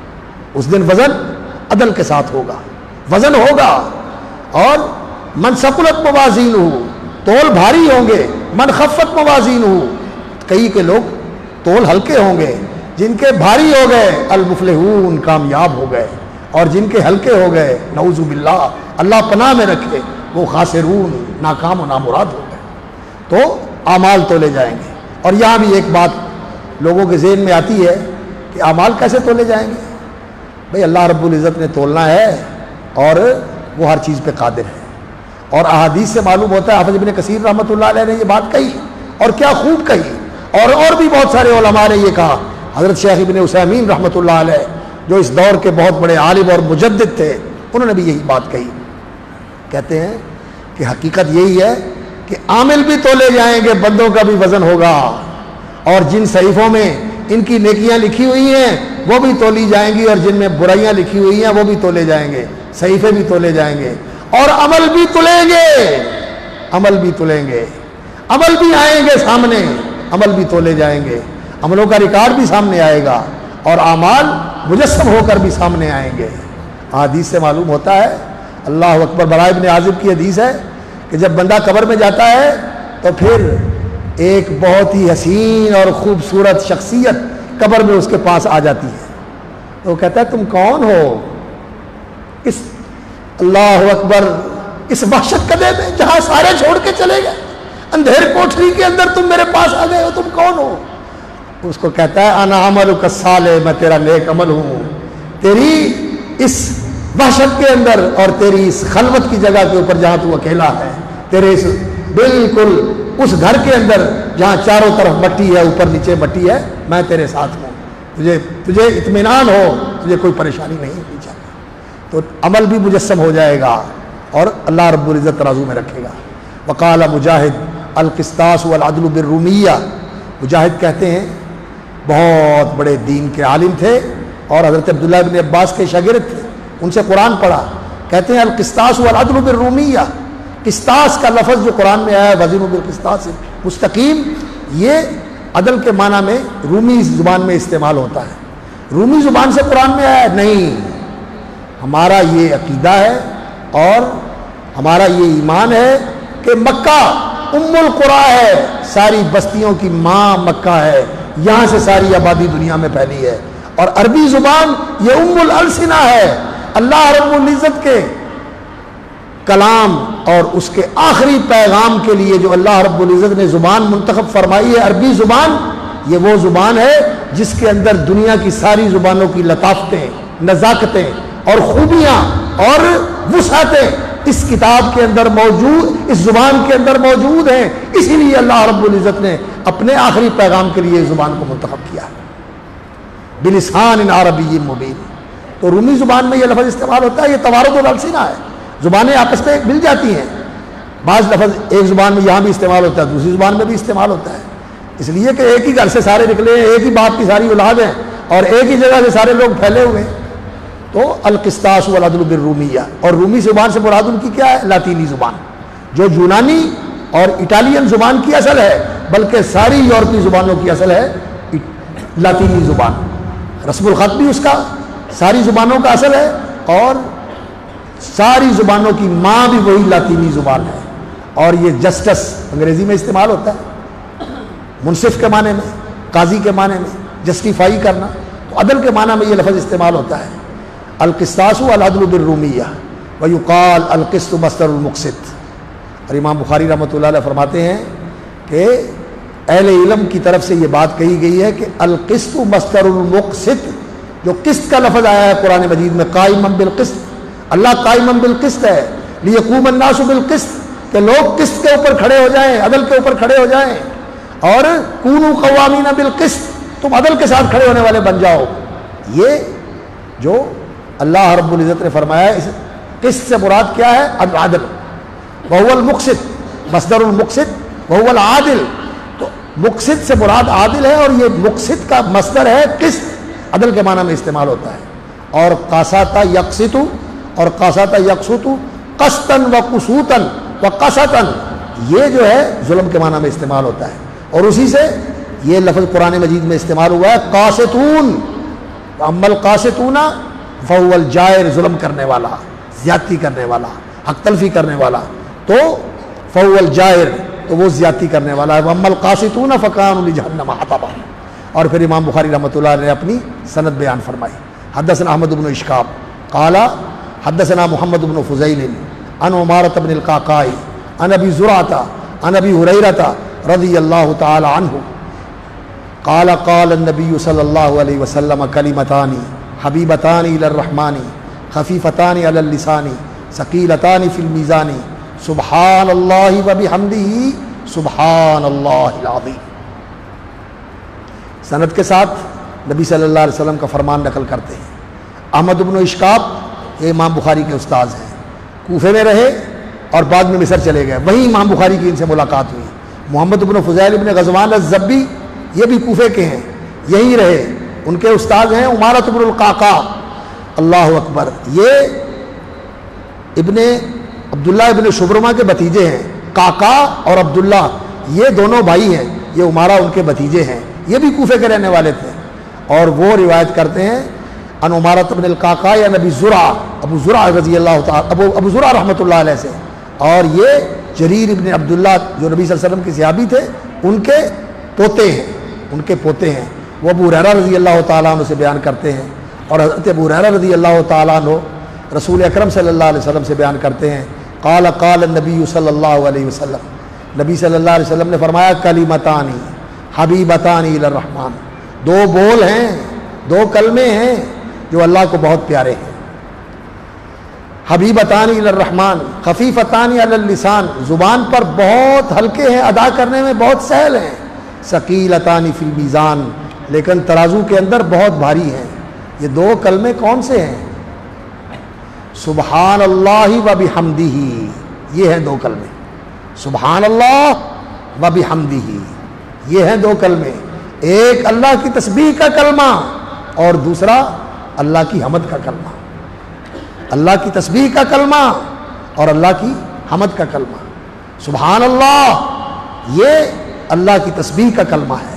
اس دن وزن عدل کے ساتھ ہوگا، وزن ہوگا۔ اور من ثقلت موازینہ، تول بھاری ہوں گے، من خفت موازینہ، کئی کے لوگ تول ہلکے ہوں گے، جن کے بھاری ہو گئے المفلحون، کامیاب ہو گئے، اور جن کے ہلکے ہو گئے نعوذ باللہ، اللہ پناہ میں رکھے، وہ خاسرون، ناکام و نامراد ہو گئے۔ تو اعمال تولے جائیں گے۔ اور یہاں بھی ایک بات لوگوں کے ذہن میں آتی ہے کہ اعمال کیسے تولے جائیں گے؟ بھئی اللہ رب العزت نے تولنا ہے اور وہ ہر چیز پہ قادر ہے۔ اور احادیث سے معلوم ہوتا ہے، حافظ ابن کثیر رحمۃ اللہ علیہ نے یہ بات کہی، اور کیا خوب کہی، اور بھی بہت سارے علماء نے یہ کہا۔ حضرت شیخ ابن عثیمین رحمۃ اللہ علیہ جو اس دور کے بہت بڑے عالم اور مجدد تھے، انہوں نے بھی یہی بات کہی۔ کہتے ہیں کہ حقیقت یہی ہے کہ عامل بھی تولے جائیں گے، بندوں کا بھی وزن ہوگا، اور جن صحیفوں میں ان کی نیکیاں لکھی ہوئی ہیں وہ بھی تولی جائیں گی، اور جن میں برائیاں لکھی ہوئی ہیں وہ بھی تولے جائیں گے، صحیفے بھی تولے جائیں گے، اور عمل بھی تلیں گے، عمل بھی تلیں گے، عمل بھی آئیں گے سامنے، عمل بھی تولے جائیں گے، عملوں کا ریکارڈ بھی سامنے آئے گا، اور اعمال مجسم ہو کر بھی سامنے آئیں گے۔ حدیث سے معلوم ہوتا ہے، اللہ اکبر، براء ابن عازب کی حدیث ہے کہ جب بندہ قبر میں جاتا ہے تو پھر ایک بہت ہی حسین اور خوبصورت شخصیت قبر میں اس کے پاس آ جاتی ہے، تو وہ کہتا ہے تم کون ہو؟ اس اللہ اکبر، اس وحشت کدے میں جہاں سارے چھوڑ کے چلے گئے، اندھیر کوٹری کے اندر تم میرے پاس آ گئے ہو، تم کون ہو؟ اس کو کہتا ہے انا عملک الصالح، میں تیرا نیک عمل ہوں۔ تیری اس وحشت کے اندر اور تیری اس خلوت کی جگہ کے اوپر جہاں تو اکیلا ہے، تیرے اس بالکل اس گھر کے اندر جہاں چاروں طرف مٹی ہے، اوپر نیچے مٹی ہے، میں تیرے ساتھ ہوں، تجھے اطمینان ہو، تجھے کوئی پریشانی نہیں ہونی چاہیے۔ تو عمل بھی مجسم ہو جائے گا اور اللہ رب العزت ترازو میں رکھے گا۔ وقال مجاہد القسطاس والعدل بالرومیہ، مجاہد کہتے ہیں بہت بڑے دین کے عالم تھے اور حضرت عبداللہ بن عباس کے شاگرد تھے، ان سے قرآن پڑھا۔ کہتے ہیں القسطاس والعدل بالرومیہ، قسطاس کا لفظ جو قرآن میں آیا ہے وزن بالقسطاس مستقیم، یہ عدل کے معنی میں رومی زبان میں استعمال ہوتا ہے۔ رومی زبان سے قرآن میں آیا ہے؟ نہیں، ہمارا یہ عقیدہ ہے اور ہمارا یہ ایمان ہے کہ مکہ ام القریٰ ہے، ساری بستیوں کی ماں مکہ ہے، یہاں سے ساری آبادی دنیا میں پھیلی ہے، اور عربی زبان یہ ام الالسنہ ہے۔ اللہ رب العزت کے کلام اور اس کے آخری پیغام کے لیے جو اللہ رب العزت نے زبان منتخب فرمائی ہے، عربی زبان، یہ وہ زبان ہے جس کے اندر دنیا کی ساری زبانوں کی لطافتیں، نزاکتیں اور خوبیاں اور وسعتیں اس کتاب کے اندر موجود، اس زبان کے اندر موجود ہیں۔ اسی لیے اللہ رب العزت نے اپنے آخری پیغام کے لیے زبان کو منتخب کیا بلسان عربی مبین۔ تو رومی زبان میں یہ لفظ استعمال ہوتا ہے، یہ توارد الالسنہ ہے، زبانیں آپس میں مل جاتی ہیں، بعض لفظ ایک زبان میں یہاں بھی استعمال ہوتا ہے، دوسری زبان میں بھی استعمال ہوتا ہے، اس لیے کہ ایک ہی گھر سے سارے نکلے ہیں، ایک ہی باپ کی ساری اولاد ہیں، اور ایک ہی جگہ سے سارے لوگ پھیلے ہوئے ہیں۔ تو القسطاس والعدل بالرومیہ، اور رومی زبان سے مراد ان کی کیا ہے؟ لاطینی زبان، جو یونانی اور اٹالین زبان کی اصل ہے، بلکہ ساری یورپی زبانوں کی اصل ہے لاطینی زبان۔ رسم الخط بھی اس کا ساری زبانوں کا اصل ہے، اور ساری زبانوں کی ماں بھی وہی لاطینی زبان ہے۔ اور یہ جسٹس انگریزی میں استعمال ہوتا ہے، منصف کے معنی میں، قاضی کے معنی میں، جسٹیفائی کرنا، تو عدل کے معنی میں یہ لفظ استعمال ہوتا ہے۔ القسطاس والعدل بالرومیہ ویقال القسط مصدر المقسط، اور امام بخاری رحمۃ اللہ علیہ فرماتے ہیں کہ اہل علم کی طرف سے یہ بات کہی گئی ہے کہ القسط مصدر المقسط، جو قسط کا لفظ آیا ہے قرآن مجید میں، قائما بالقسط، اللہ قائما بالقسط ہے، لیقوم الناس بالقسط، کہ لوگ قسط کے اوپر کھڑے ہو جائیں، عدل کے اوپر کھڑے ہو جائیں، اور کونوا قوامین بالقسط، تم عدل کے ساتھ کھڑے ہونے والے بن جاؤ۔ یہ جو اللہ رب العزت نے فرمایا ہے، اس قسط سے مراد کیا ہے؟ العدل، وهو المقسط، مصدر المقسط وهو العادل، تو مقسط سے مراد عادل ہے، اور یہ مقسط کا مصدر ہے قسط، عدل کے معنی میں استعمال ہوتا ہے۔ اور قاسط یقسط، اور قاسط یقسط قسطا وقسوطا وقسطا، یہ جو ہے ظلم کے معنی میں استعمال ہوتا ہے، اور اسی سے یہ لفظ قرآن مجید میں استعمال ہوا ہے قاسطون، اما القاسطون فهو الجائر، ظلم کرنے والا، زیادتی کرنے والا، حق تلفی کرنے والا، تو فهو الجائر، تو وہ زیادتی کرنے والا ہے، واما القاسطون فكانوا لجہنم حطبا۔ اور پھر امام بخاری رحمۃ اللہ نے اپنی سند بیان فرمائی۔ حدثنا احمد بن اشکاب قال حدثنا محمد بن فضیل عن عمارة بن القعقاع عن ابی زرعة عن ابی ہریرة رضی اللہ تعالی عنہ قال قال النبی صلی اللہ علیہ وسلم کلمتان حبیبتان الی الرحمن خفیفتان علی اللسان ثقیلتان فی المیزان سبحان اللہ وبحمدہ سبحان اللہ العظیم۔ سند کے ساتھ نبی صلی اللہ علیہ وسلم کا فرمان نقل کرتے ہیں۔ احمد بن اشکاب یہ امام بخاری کے استاذ ہیں، کوفے میں رہے اور بعد میں مصر چلے گئے، وہیں امام بخاری کی ان سے ملاقات ہوئی۔ محمد بن فضیل بن غزوان الزبی، یہ بھی کوفے کے ہیں، یہیں رہے، ان کے استاذ ہیں عمارة بن القعقاع، اللہ اکبر، یہ ابن عبداللہ ابن شبرمہ کے بھتیجے ہیں، قعقاع اور عبداللہ یہ دونوں بھائی ہیں، یہ عمارہ ان کے بھتیجے ہیں، یہ بھی کوفے کے رہنے والے تھے، اور وہ روایت کرتے ہیں ان عمارة بن القعقاع یا ابو زرع رضی اللہ تعالی ابو زرع رحمۃ اللہ علیہ سے، اور یہ جریر ابن عبداللہ جو نبی صلی اللہ علیہ وسلم کے صحابی تھے، ان کے پوتے ہیں، وہ ابو ہریرہ رضی اللہ تعالیٰ عنہ سے بیان کرتے ہیں، اور حضرت ابو ہریرہ رضی اللہ تعالیٰ عنہ رسول اکرم صلی اللہ علیہ وسلم سے بیان کرتے ہیں، قال قال النبی صلی اللہ علیہ وسلم، نبی صلی اللہ علیہ وسلم نے فرمایا کلمتان حبیبتان الی الرحمن، دو بول ہیں، دو کلمے ہیں جو اللہ کو بہت پیارے ہیں، حبیبتان الی الرحمن خفیفتان علی اللسان، زبان پر بہت ہلکے ہیں، ادا کرنے میں بہت سہل ہیں، ثقیلتان فی المیزان، لیکن ترازو کے اندر بہت بھاری ہیں۔ یہ دو کلمے کون سے ہیں؟ سبحان اللہ و بحمدہ، یہ ہیں دو کلمے، سبحان اللہ و بحمدہ، یہ ہیں دو کلمے، ایک اللہ کی تسبیح کا کلمہ اور دوسرا اللہ کی حمد کا کلمہ، اللہ کی تسبیح کا کلمہ اور اللہ کی حمد کا کلمہ۔ سبحان اللہ یہ اللہ کی تسبیح کا کلمہ ہے،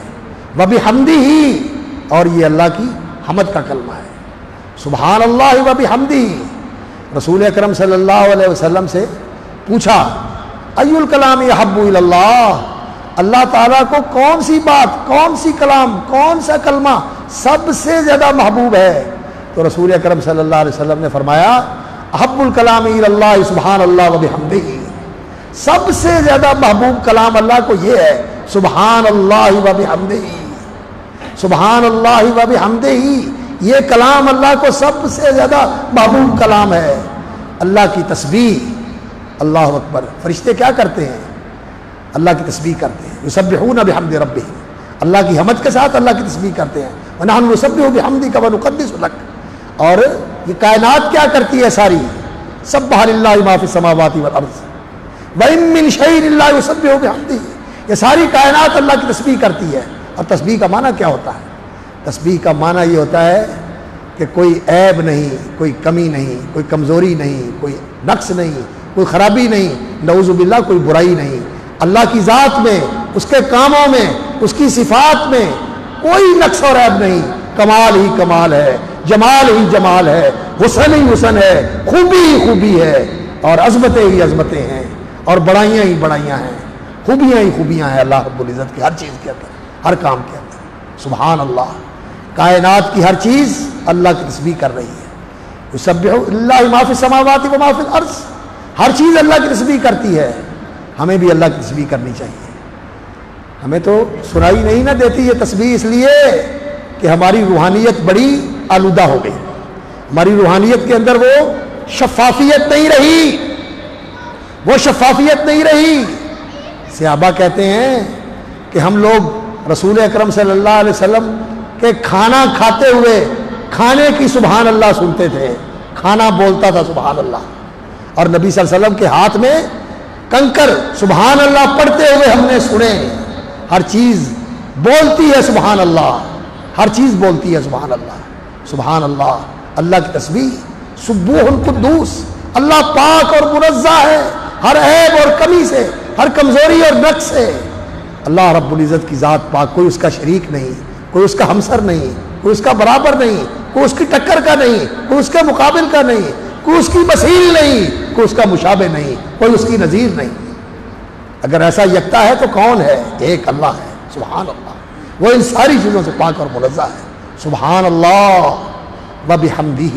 وبحمدہ اور یہ اللہ کی حمد کا کلمہ ہے۔ سبحان اللہ وبحمدہ، رسول اکرم صلی اللہ علیہ وسلم سے پوچھا ای الکلام احب الی اللہ، اللہ تعالیٰ کو کون سی بات، کون سی کلام، کون سا کلمہ سب سے زیادہ محبوب ہے؟ تو رسول اکرم صلی اللہ علیہ وسلم نے فرمایا احب الکلام الی اللہ سبحان اللہ وبحمدہ، سب سے زیادہ محبوب کلام اللہ کو یہ ہے سبحان اللہ وبحمدہ، سبحان اللہ وبحمدہ، یہ کلام اللہ کو سب سے زیادہ محبوب کلام ہے۔ اللہ کی تسبیح، اللہ اکبر، فرشتے کیا کرتے ہیں؟ اللہ کی تسبیح کرتے ہیں، یسبحون بحمد ربہم، اللہ کی حمد کے ساتھ اللہ کی تسبیح کرتے ہیں، ونحن نسبح بحمدک ونقدس لک، اور یہ کائنات کیا کرتی ہے ساری؟ سبح للہ ما فی السماوات والارض وَإِن مِّن شَيْءٍ إِلَّا يُسَبِّحُ بِحَمْدِهِ، یہ ساری کائنات اللہ کی تسبیح کرتی ہے۔ اور تسبیح کا معنی کیا ہوتا ہے؟ تسبیح کا معنی یہ ہوتا ہے کہ کوئی عیب نہیں، کوئی کمی نہیں، کوئی کمزوری نہیں، کوئی نقص نہیں، کوئی خرابی نہیں، نعوذ باللہ کوئی برائی نہیں، اللہ کی ذات میں، اس کے کاموں میں، اس کی صفات میں کوئی نقص اور عیب نہیں، کمال ہی کمال ہے، جمال ہی جمال ہے، حسن ہی حسن ہے، خوبی ہی خوبی ہے، اور عظمتیں ہی عظمتیں ہیں، اور بڑائیاں ہی بڑائیاں ہیں، خوبیاں ہی خوبیاں ہیں اللہ رب العزت کی ہر چیز کے اندر، ہر کام کے اندر۔ سبحان اللہ، کائنات کی ہر چیز اللہ کی تسبیح کر رہی ہے۔ یسبح للہ ما فی السماوات و ما فی الارض، ہر چیز اللہ کی تسبیح کرتی ہے۔ ہمیں بھی اللہ کی تسبیح کرنی چاہیے. ہمیں تو سنائی نہیں نہ دیتی یہ تسبیح اس لیے کہ ہماری روحانیت بڑی آلودہ ہو گئی. ہماری روحانیت کے اندر وہ شفافیت نہیں رہی، وہ شفافیت نہیں رہی. صحابہ کہتے ہیں کہ ہم لوگ رسول اکرم صلی اللہ علیہ وسلم کے کھانا کھاتے ہوئے کھانے کی سبحان اللہ سنتے تھے. کھانا بولتا تھا سبحان اللہ، اور نبی صلی اللہ علیہ وسلم کے ہاتھ میں کنکر سبحان اللہ پڑھتے ہوئے ہم نے سنے. ہر چیز بولتی ہے سبحان اللہ، ہر چیز بولتی ہے سبحان اللہ. سبحان اللہ، اللہ کی تسبیح. سبوح القدوس، اللہ پاک اور منزہ ہے ہر عیب اور کمی سے، ہر کمزوری اور نقص سے. اللہ رب العزت کی ذات پاک، کوئی اس کا شریک نہیں، کوئی اس کا ہمسر نہیں، کوئی اس کا برابر نہیں، کوئی اس کی ٹکر کا نہیں، کوئی اس کے مقابل کا نہیں، کوئی اس کی مثیل نہیں، کوئی اس کا مشابہ نہیں، کوئی اس کی نظیر نہیں. اگر ایسا یکتا ہے تو کون ہے؟ ایک اللہ ہے. سبحان اللہ، وہ ان ساری چیزوں سے پاک اور منزہ ہے. سبحان اللہ و بحمدہ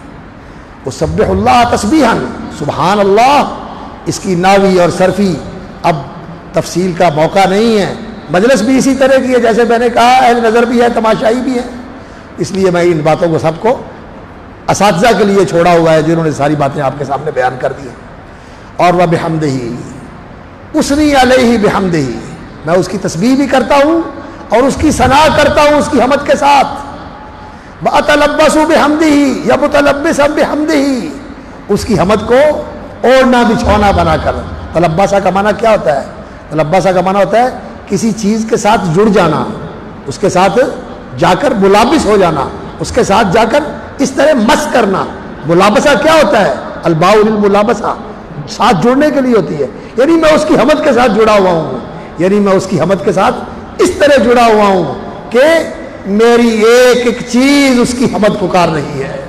وسبح اللہ تسبیحا. سبحان اللہ، اس کی ناوی اور صرفی اب تفصیل کا موقع نہیں ہے. مجلس بھی اسی طرح کی ہے، جیسے میں نے کہا اہل نظر بھی ہے، تماشائی بھی ہے، اس لیے میں ان باتوں کو سب کو اساتذہ کے لیے چھوڑا ہوا ہے جنہوں نے ساری باتیں آپ کے سامنے بیان کر دی ہیں. اور وہ بحمدہ، اسنی علیہ بحمدہ، میں اس کی تسبیح بھی کرتا ہوں اور اس کی ثنا کرتا ہوں اس کی حمد کے ساتھ. وَأَتَلَبَّسُ بِحَمْدِهِ یا مُتَلَبِّسًا بِحَمْدِهِ، اس کی حمد کو اوڑھنا بچھونا بنا کر. تلبسا کا معنی کیا ہوتا ہے؟ تلبسا کا معنی ہوتا ہے کسی چیز کے ساتھ جڑ جانا، اس کے ساتھ جا کر ملابس ہو جانا، اس کے ساتھ جا کر اس طرح مس کرنا. ملابسہ کیا ہوتا ہے؟ الباء للملابسہ، ساتھ جڑنے کے لیے ہوتی ہے. یعنی میں اس کی حمد کے ساتھ جڑا ہوا ہوں، یعنی میں اس کی حمد کے ساتھ اس طرح جڑا ہوا ہوں کہ میری ایک ایک چیز اس کی حمد پکار رہی ہے.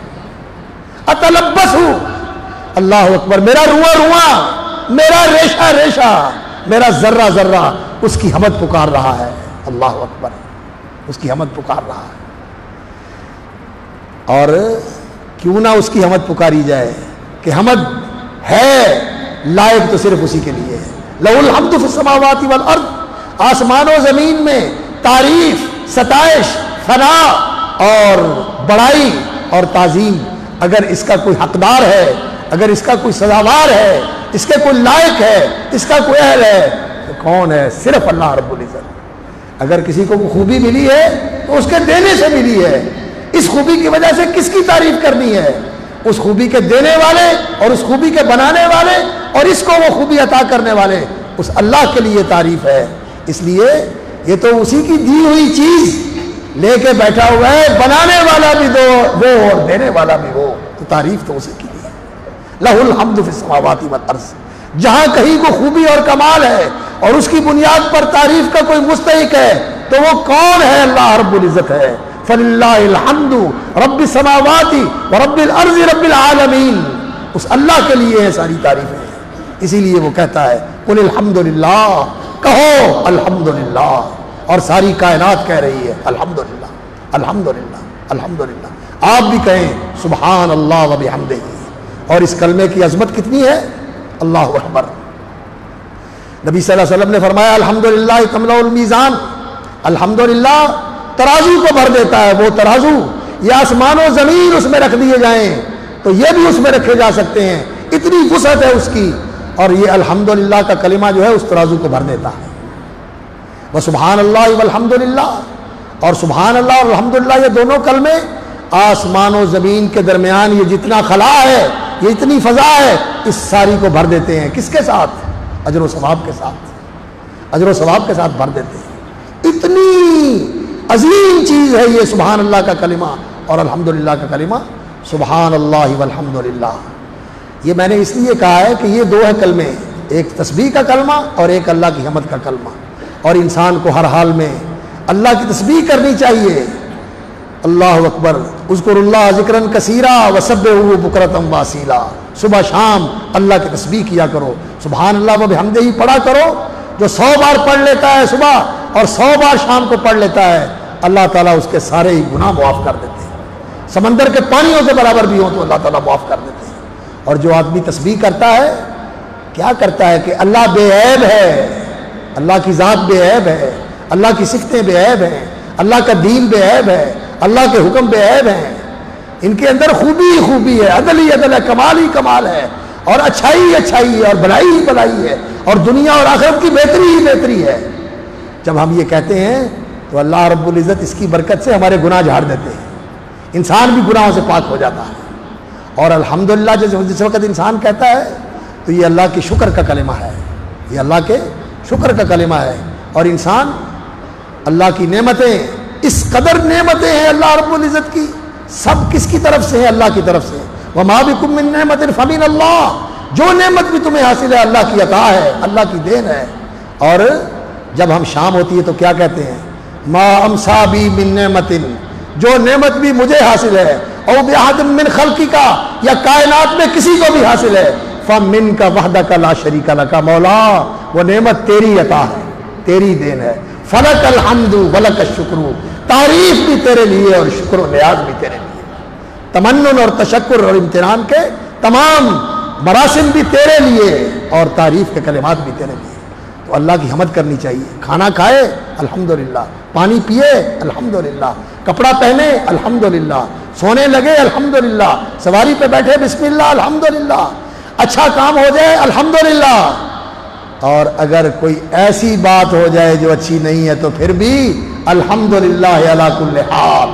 اتلبس ہوں، اللہ اکبر، میرا رواں رواں، میرا ریشہ ریشہ، میرا ذرہ ذرہ اس کی حمد پکار رہا ہے. اللہ اکبر، اس کی حمد پکار رہا ہے. اور کیوں نہ اس کی حمد پکاری جائے کہ حمد ہے لائق تو صرف اسی کے لیے ہے. لہ الحمد فی السماوات والارض، آسمان و زمین میں تعریف، ستائش، ثنا اور بڑائی اور تعظیم اگر اس کا کوئی حقدار ہے، اگر اس کا کوئی سزاوار ہے، اس کے کوئی لائق ہے، اس کا کوئی اہل ہے تو کون ہے؟ صرف اللہ رب العزت. اگر کسی کو کوئی خوبی ملی ہے تو اس کے دینے سے ملی ہے. اس خوبی کی وجہ سے کس کی تعریف کرنی ہے؟ اس خوبی کے دینے والے اور اس خوبی کے بنانے والے اور اس کو وہ خوبی عطا کرنے والے، اس اللہ کے لیے تعریف ہے. اس لیے یہ تو اسی کی دی ہوئی چیز لے کے بیٹھا ہوا ہے، بنانے والا بھی وہ اور دینے والا بھی وہ، تو تعریف تو اسی کی ہے. لہ الحمد فی السماوات والارض، جہاں کہیں کو خوبی اور کمال ہے اور اس کی بنیاد پر تعریف کا کوئی مستحق ہے تو وہ کون ہے؟ اللہ رب العزت ہے. فللہ الحمد رب السماوات ورب الارض رب العالمین، اس اللہ کے لیے ہیں ساری تعریفیں. اسی لیے وہ کہتا ہے قل الحمدللہ، کہو الحمدللہ، اور ساری کائنات کہہ رہی ہے الحمدللہ الحمدللہ الحمدللہ. آپ بھی کہیں سبحان اللہ و بحمدہ. اور اس کلمے کی عظمت کتنی ہے؟ اللہ اکبر. نبی صلی اللہ علیہ وسلم نے فرمایا الحمدللہ تملأ المیزان، الحمدللہ ترازو کو بھر دیتا ہے. وہ ترازو، یہ آسمان و زمین اس میں رکھ دیے جائیں تو یہ بھی اس میں رکھے جا سکتے ہیں، اتنی وسعت ہے اس کی. اور یہ الحمدللہ کا کلمہ جو ہے اس ترازو کو بھر دیتا ہے. وہ سبحان اللہ والحمدللہ، اور سبحان اللہ اور الحمدللہ یہ دونوں کلمے آسمان و زمین کے درمیان یہ جتنا خلا ہے، یہ اتنی فضا ہے، اس ساری کو بھر دیتے ہیں. کس کے ساتھ؟ اجر و ثواب کے ساتھ، اجر و ثواب کے ساتھ بھر دیتے ہیں. اتنی عظیم چیز ہے یہ سبحان اللہ کا کلمہ اور الحمدللہ کا کلمہ. سبحان اللہ والحمدللہ. یہ میں نے اس لیے کہا ہے کہ یہ دو ہے کلمے، ایک تسبیح کا کلمہ اور ایک اللہ کی حمد کا کلمہ. اور انسان کو ہر حال میں اللہ کی تسبیح کرنی چاہیے. اللہ اکبر، اذکر اللہ ذکرا کثیرا وسبحوہ بکرۃ واصیلا. صبح شام اللہ کی تسبیح کیا کرو، سبحان اللہ و بحمدہ پڑھا کرو. جو 100 بار پڑھ لیتا ہے صبح اور 100 بار شام کو پڑھ لیتا ہے، اللہ تعالیٰ اس کے سارے ہی گناہ معاف کر دیتے ہیں. سمندر کے پانیوں کے برابر بھی ہوں تو اللہ تعالیٰ معاف کر دیتے ہیں. اور جو آدمی تسبیح کرتا ہے کیا کرتا ہے کہ اللہ بے عیب ہے، اللہ کی ذات بے عیب ہے، اللہ کی صفتیں بے عیب ہیں، اللہ کا دین بے عیب ہے، اللہ کے حکم بے عیب ہیں، ان کے اندر خوبی ہی خوبی ہے، عدل ہی عدل ہے، کمال ہی کمال ہے، اور اچھائی ہی اچھائی ہے، اور بھلائی ہی بھلائی ہے، اور دنیا اور آخرت کی بہتری ہی بہتری ہے۔ جب ہم یہ کہتے ہیں تو اللہ رب العزت اس کی برکت سے ہمارے گناہ جھاڑ دیتے ہیں، انسان بھی گناہوں سے پاک ہو جاتا ہے۔ اور الحمدللہ جس وقت انسان کہتا ہے تو یہ اللہ کی شکر کا کلمہ ہے، یہ اللہ کے شکر کا کلمہ ہے، اور انسان اللہ کی نعمتیں، اس قدر نعمتیں ہیں اللہ رب العزت کی، سب کس کی طرف سے ہیں؟ اللہ کی طرف سے۔ وَمَا بِكُم مِّن نِّعْمَةٍ فَمِنَ اللَّهِ، جو نعمت بھی تمہیں حاصل ہے اللہ کی عطا ہے، اللہ کی دین ہے۔ اور جب ہم شام ہوتی ہے تو کیا کہتے ہیں؟ مَا أَمْسَى بِي مِن نِّعْمَةٍ، جو نعمت بھی مجھے حاصل ہے، او بِأَحَدٍ مِّن خَلْقِكَ، یا کائنات میں کسی کو بھی حاصل ہے، فَمِنْكَ وَحْدَكَ لَا شَرِيكَ لَكَ، مولا وہ نعمت تیری عطا ہے، تیری دین ہے۔ فَلَكَ الْحَمْدُ وَلَكَ الشُّكْرُ، تعریف بھی تیرے لیے اور شکر و نیاز بھی تیرے لیے، تمنن اور تشکر اور امتنان کے تمام مراسم بھی تیرے لیے، اور تعریف کے کلمات بھی تیرے لیے۔ تو اللہ کی حمد کرنی چاہیے۔ کھانا کھائے الحمدللہ، پانی پیے الحمدللہ، کپڑا پہنے الحمدللہ، سونے لگے الحمدللہ، سواری پہ بیٹھے بسم اللہ الحمدللہ، اچھا کام ہو جائے الحمدللہ، اور اگر کوئی ایسی بات ہو جائے جو اچھی نہیں ہے تو پھر بھی الحمدللہ علی کل حال،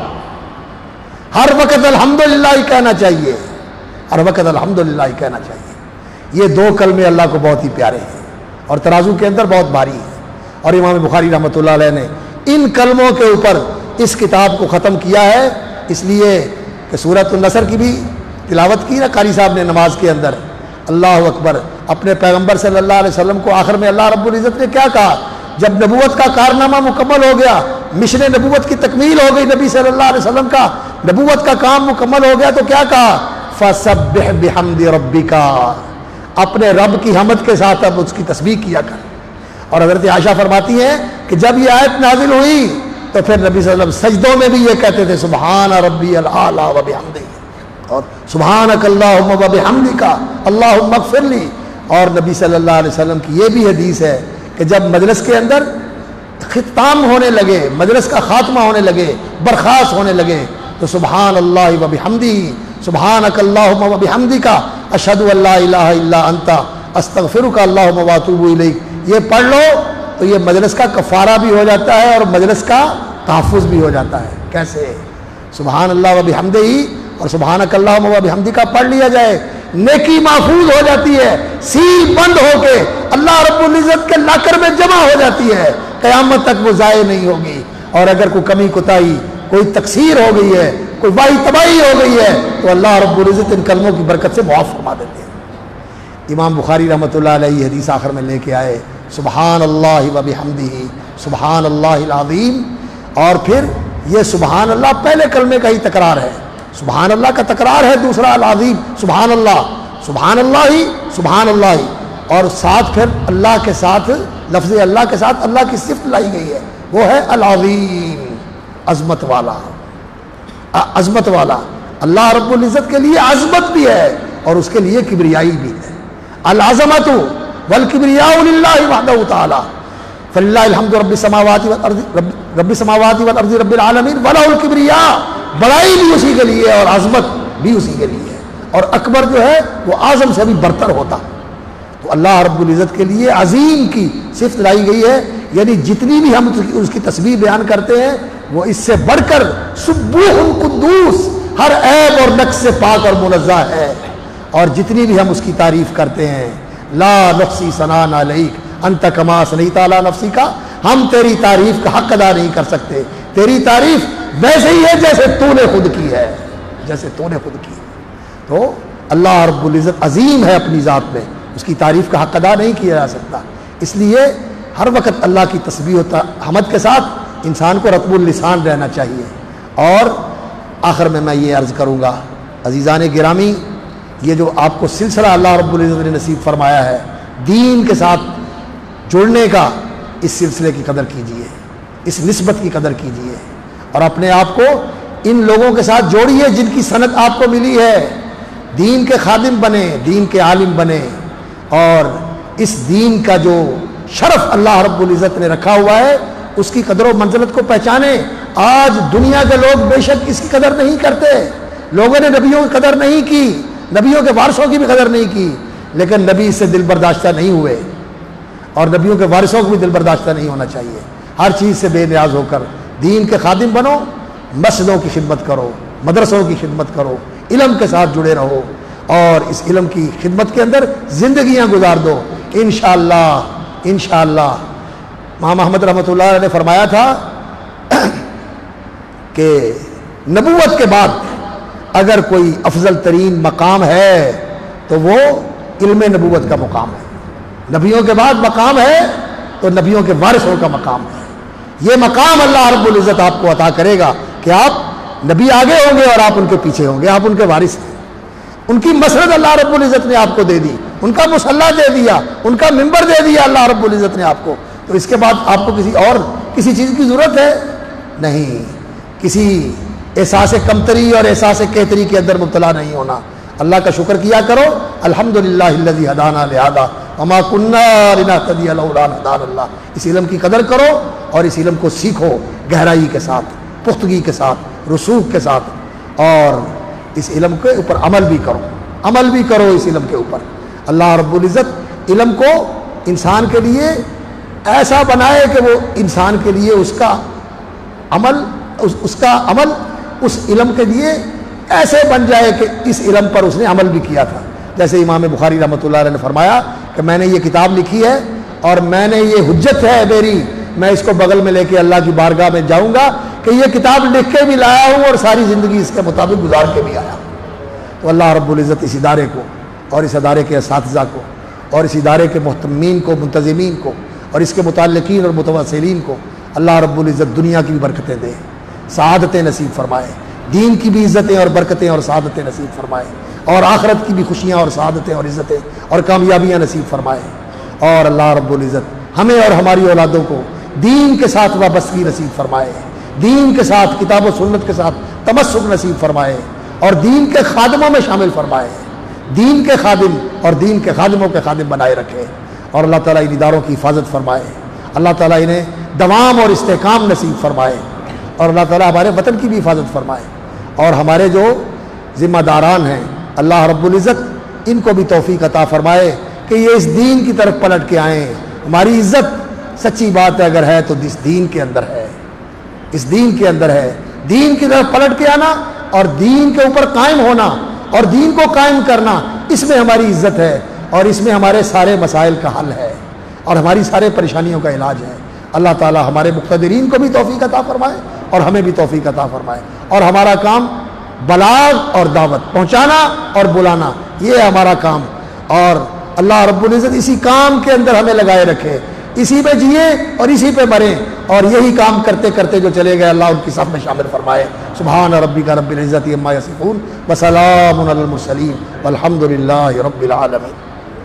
ہر وقت الحمدللہ ہی کہنا چاہیے، ہر وقت الحمدللہ ہی کہنا چاہیے۔ یہ دو کلمے اللہ کو بہت ہی پیارے ہیں اور ترازو کے اندر بہت بھاری ہیں، اور امام بخاری رحمۃ اللہ علیہ نے ان کلموں کے اوپر اس کتاب کو ختم کیا ہے، اس لیے کہ سورۃ النصر کی بھی تلاوت کی نا قاری صاحب نے نماز کے اندر، اللہ اکبر۔ اپنے پیغمبر صلی اللہ علیہ وسلم کو آخر میں اللہ رب العزت نے کیا کہا؟ جب نبوت کا کارنامہ مکمل ہو گیا، مشن نبوت کی تکمیل ہو گئی، نبی صلی اللہ علیہ وسلم کا نبوت کا کام مکمل ہو گیا، تو کیا کہا؟ فَسَبِّحْ بِحَمْدِ رَبِّكَ، اپنے رب کی حمد کے ساتھ اب اس کی تسبیح کیا کر۔ اور حضرت عائشہ فرماتی ہیں کہ جب یہ آیت نازل ہوئی تو پھر نبی صلی اللہ علیہ وسلم سجدوں میں بھی یہ کہتے تھے سبحان ربی الاعلی و بحمدہ، اور سبحانک اللہم و بحمدک اللہم اغفر لی۔ اور نبی صلی اللہ علیہ وسلم کی یہ بھی حدیث ہے کہ جب مجلس کے اندر ختام ہونے لگے، مجلس کا خاتمہ ہونے لگے، برخاست ہونے لگے، تو سبحان اللہ و بحمدہ، سبحانک اللہم و بحمدک اشہد ان لا الہ الا انت استغفرک اللہم و اتوب الیک، یہ پڑھ لو تو یہ مجلس کا کفارہ بھی ہو جاتا ہے اور مجلس کا تحفظ بھی ہو جاتا ہے۔ کیسے؟ سبحان اللہ و بحمدہ اور سبحانک اللہم و بحمدک پڑھ لیا جائے، نیکی محفوظ ہو جاتی ہے، سیل بند ہو کے اللہ رب العزت کے لاکر میں جمع ہو جاتی ہے، قیامت تک وہ ضائع نہیں ہوگی۔ اور اگر کوئی کمی کوتاہی، کوئی تقصیر ہو گئی ہے، کوئی واہی تباہی ہو گئی ہے، تو اللہ رب العزت ان کلموں کی برکت سے معاف فرما دیتے ہیں۔ امام بخاری رحمۃ اللہ علیہ حدیث آخر میں لے کے آئے، سبحان اللہ و بحمدہ سبحان اللہ العظیم، اور پھر یہ سبحان اللہ پہلے کلمے کا ہی تکرار ہے، سبحان اللہ کا تکرار ہے، دوسرا العظیم، سبحان اللہ، سبحان اللہ ہی، سبحان اللہ ہی، اور ساتھ پھر اللہ کے ساتھ، لفظ اللہ کے ساتھ اللہ کی صفت لائی گئی ہے، وہ ہے العظیم، عظمت والا، عظمت والا۔ اللہ رب العزت کے لیے عظمت بھی ہے اور اس کے لیے کبریائی بھی ہے۔ العظمت والکبریاء للہ وحدہ تعالی، فللہ الحمد رب السماوات والارض رب السماوات والارض رب العالمین ولہ الکبریاء، بڑائی بھی اسی کے لیے اور عظمت بھی اسی کے لیے ہے، اور اکبر جو ہے وہ اعظم سے بھی برتر ہوتا ہے۔ تو اللہ رب العزت کے لیے عظیم کی صفت لائی گئی ہے، یعنی جتنی بھی ہم اس کی تسبیح بیان کرتے ہیں وہ اس سے بڑھ کر سبوح قدوس، ہر عیب اور نقص سے پاک اور منزہ ہے، اور جتنی بھی ہم اس کی تعریف کرتے ہیں، لا نحصی ثناء علیک انت کما اثنیت علی نفسک، ہم تیری تعریف کا حق ادا نہیں کر سکتے، تیری تعریف ویسے ہی ہے جیسے تو نے خود کی ہے، جیسے تو نے خود کی ہے۔ تو اللہ رب العزت عظیم ہے اپنی ذات میں، اس کی تعریف کا حق ادا نہیں کیا جا سکتا، اس لیے ہر وقت اللہ کی تسبیح و حمد کے ساتھ انسان کو رطب اللسان رہنا چاہیے۔ اور آخر میں یہ عرض کروں گا، عزیزان گرامی، یہ جو آپ کو سلسلہ اللہ رب العزت نے نصیب فرمایا ہے دین کے ساتھ جڑنے کا، اس سلسلے کی قدر کیجیے، اس نسبت کی قدر کیجیے، اور اپنے آپ کو ان لوگوں کے ساتھ جوڑیے جن کی سند آپ کو ملی ہے، دین کے خادم بنے، دین کے عالم بنے، اور اس دین کا جو شرف اللہ رب العزت نے رکھا ہوا ہے اس کی قدر و منزلت کو پہچانیں۔ آج دنیا کے لوگ بے شک اس کی قدر نہیں کرتے، لوگوں نے نبیوں کی قدر نہیں کی، نبیوں کے وارثوں کی بھی قدر نہیں کی، لیکن نبی سے دل برداشتہ نہیں ہوئے، اور نبیوں کے وارثوں کو بھی دل برداشتہ نہیں ہونا چاہیے۔ ہر چیز سے بے نیاز ہو کر دین کے خادم بنو، مسجدوں کی خدمت کرو، مدرسوں کی خدمت کرو، علم کے ساتھ جڑے رہو، اور اس علم کی خدمت کے اندر زندگیاں گزار دو۔ انشاءاللہ امام احمد رحمۃ اللہ علیہ نے فرمایا تھا کہ نبوت کے بعد اگر کوئی افضل ترین مقام ہے تو وہ علم نبوت کا مقام ہے۔ نبیوں کے بعد مقام ہے تو نبیوں کے وارثوں کا مقام ہے۔ یہ مقام اللہ رب العزت آپ کو عطا کرے گا کہ آپ نبی آگے ہوں گے اور آپ ان کے پیچھے ہوں گے، آپ ان کے وارث ہیں۔ ان کی مسرت اللہ رب العزت نے آپ کو دے دی، ان کا مصلی دے دیا، ان کا ممبر دے دیا اللہ رب العزت نے آپ کو، تو اس کے بعد آپ کو کسی چیز کی ضرورت ہے نہیں، کسی احساس کمتری اور احساس کہتری کے اندر مبتلا نہیں ہونا۔ اللہ کا شکر کیا کرو، الحمدللہ الذی ہدانا لہذا وما کنا لنہتدی لولا ان ہدانا اللہ۔ اس علم کی قدر کرو اور اس علم کو سیکھو گہرائی کے ساتھ، پختگی کے ساتھ، رسوخ کے ساتھ، اور اس علم کے اوپر عمل بھی کرو اس علم کے اوپر۔ اللہ رب العزت علم کو انسان کے لیے ایسا بنائے کہ وہ انسان کے لیے اس کا عمل اس علم کے لیے ایسے بن جائے کہ اس علم پر اس نے عمل بھی کیا تھا۔ جیسے امام بخاری رحمۃ اللہ علیہ نے فرمایا کہ میں نے یہ کتاب لکھی ہے اور میں نے یہ حجت ہے میری، میں اس کو بغل میں لے کے اللہ کی بارگاہ میں جاؤں گا کہ یہ کتاب لکھ کے بھی لایا ہوں اور ساری زندگی اس کے مطابق گزار کے بھی آیا۔ تو اللہ رب العزت اس ادارے کو اور اس ادارے کے اساتذہ کو اور اس ادارے کے محتمین کو، منتظمین کو، اور اس کے متعلقین اور متواصلین کو اللہ رب العزت دنیا کی بھی برکتیں دے، سعادتیں نصیب فرمائے، دین کی بھی عزتیں اور برکتیں اور سعادتیں نصیب فرمائے، اور آخرت کی بھی خوشیاں اور سعادتیں اور عزتیں اور کامیابیاں نصیب فرمائے، اور اللہ رب العزت ہمیں اور ہماری اولادوں کو دین کے ساتھ وابستگی نصیب فرمائے، دین کے ساتھ کتاب و سنت کے ساتھ تمسک نصیب فرمائے، اور دین کے خادموں میں شامل فرمائے، دین کے خادم اور دین کے خادموں کے خادم بنائے رکھے، اور اللہ تعالیٰ ان اداروں کی حفاظت فرمائے، اللہ تعالیٰ انہیں دوام اور استحکام نصیب فرمائے، اور اللہ تعالیٰ ہمارے وطن کی بھی حفاظت فرمائے، اور ہمارے جو ذمہ داران ہیں اللہ رب العزت ان کو بھی توفیق عطا فرمائے کہ یہ اس دین کی طرف پلٹ کے آئیں۔ ہماری عزت سچی بات ہے اگر ہے تو اس دین کے اندر ہے، اس دین کے اندر ہے، دین کی طرف پلٹ کے آنا اور دین کے اوپر قائم ہونا اور دین کو قائم کرنا، اس میں ہماری عزت ہے، اور اس میں ہمارے سارے مسائل کا حل ہے اور ہماری سارے پریشانیوں کا علاج ہے۔ اللہ تعالیٰ ہمارے مقتدرین کو بھی توفیق عطا فرمائے اور ہمیں بھی توفیق عطا فرمائے، اور ہمارا کام بلاغ اور دعوت پہنچانا اور بلانا، یہ ہے ہمارا کام، اور اللہ رب العزت اسی کام کے اندر ہمیں لگائے رکھے، اسی پہ جیے اور اسی پہ مریں، اور یہی کام کرتے کرتے جو چلے گئے اللہ ان کی صف میں شامل فرمائے۔ سبحان ربک رب العزت عما یصفون وسلام علی المرسلین والحمد للہ رب العالمین۔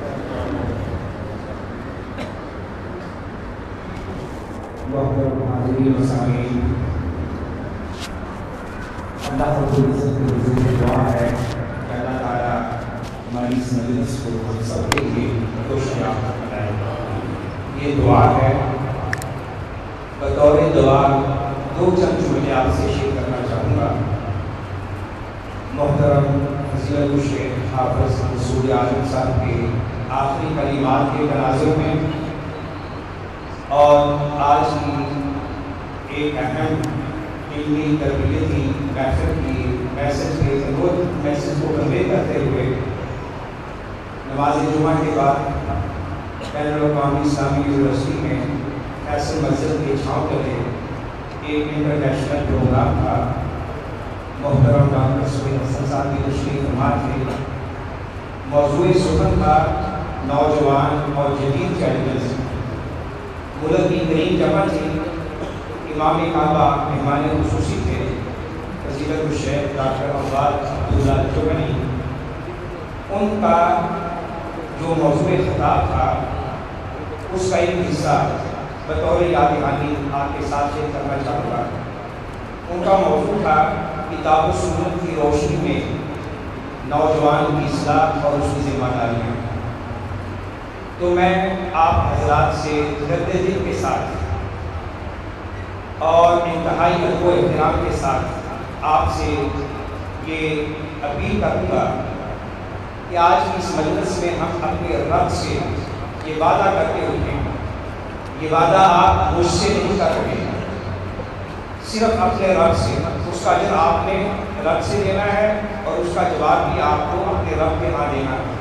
اللہ رب العزت کی حضور میں دعا ہے کہ اللہ تعالیٰ ہماری اس مجلس کو ہم سب کے لیے خوشیاب بنائے۔ یہ دعا ہے، بطور دعا دو چند جملے آپ سے شیئر کرنا چاہوں گا۔ محترم فضیلت الشیخ حافظ رسول اعظم صاحب کے آخری کلمات کے تناظر میں اور آج کی ایک اہم علمی تربیتی محفل کی میسج کو کنوے کرتے ہوئے نماز جمعہ کے بعد بین الاقوامی اسلامی یونیورسٹی میں فیصل مسجد کے چھاؤں تلے ایک انٹرنیشنل پروگرام تھا۔ محترم ڈاکٹر سہیل حسن صاحب کی تشریف فرما تھے۔ موضوع سخن تھا نوجوان اور جدید چیلنجز۔ ملک کی کریم جمع تھی، امام کعبہ مہمان خصوصی تھے فضیلت الشیخ ڈاکٹر عباد عبداللہ جوہری۔ ان کا جو موضوع خطاب تھا اس کا ایک حصہ بطور یاد دہانی آپ کے ساتھ شیئر کرنا چاہوں گا۔ ان کا موضوع تھا کتاب و سنت کی روشنی میں نوجوان کی اصلاح اور اس کی ذمہ داریاں۔ تو میں آپ حضرات سے درد دل کے ساتھ اور انتہائی ادب و احترام کے ساتھ آپ سے یہ اپیل کروں گا کہ آج کی اس مجلس میں ہم اپنے رب سے یہ وعدہ کرتے ہوئے ہیں، یہ وعدہ آپ مجھ سے نہیں کر رہے ہیں، صرف اپنے رب سے، اس کا اجر آپ نے رب سے دینا ہے اور اس کا جواب بھی آپ کو اپنے رب کے ہاں دینا ہے۔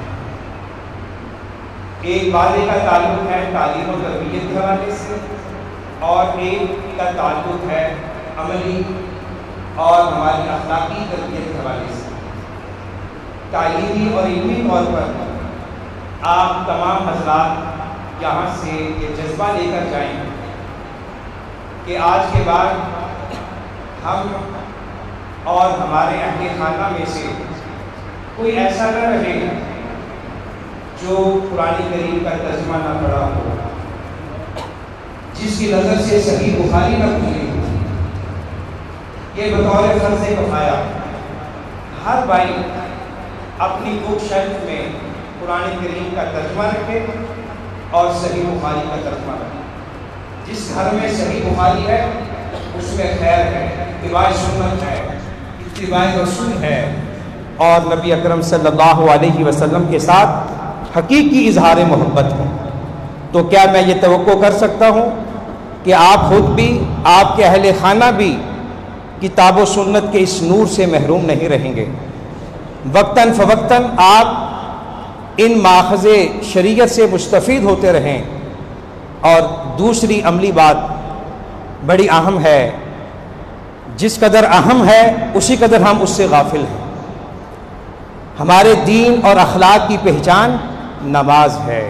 ایک وعدے کا تعلق ہے تعلیم و تربیت کے حوالے سے اور ایک کا تعلق ہے عملی اور ہماری اخلاقی تربیت کے حوالے سے۔ تعلیمی اور علمی طور پر آپ تمام حضرات یہاں سے یہ جذبہ لے کر جائیں کہ آج کے بعد ہم اور ہمارے اہل خانہ میں سے کوئی ایسا نہ رہے جو قرآن کریم کا ترجمہ نہ پڑھا ہو، جس کی نظر سے صحیح بخاری نہ کھلے ہو۔ یہ بطور فرض کفایہ ہر بھائی اپنی بک شیلف میں قرآن کریم کا ترجمہ رکھے اور صحیح بخاری کا ترجمہ رکھے۔ جس گھر میں صحیح بخاری ہے اس میں خیر ہے، اتباع سنت ہے، اتباع رسول ہے، اور نبی اکرم صلی اللہ علیہ وسلم کے ساتھ حقیقی اظہار محبت ہے۔ تو کیا میں یہ توقع کر سکتا ہوں کہ آپ خود بھی، آپ کے اہل خانہ بھی کتاب و سنت کے اس نور سے محروم نہیں رہیں گے؟ وقتاً فوقتاً آپ ان ماخذ شریعت سے مستفید ہوتے رہیں۔ اور دوسری عملی بات بڑی اہم ہے، جس قدر اہم ہے اسی قدر ہم اس سے غافل ہیں۔ ہمارے دین اور اخلاق کی پہچان نماز ہے۔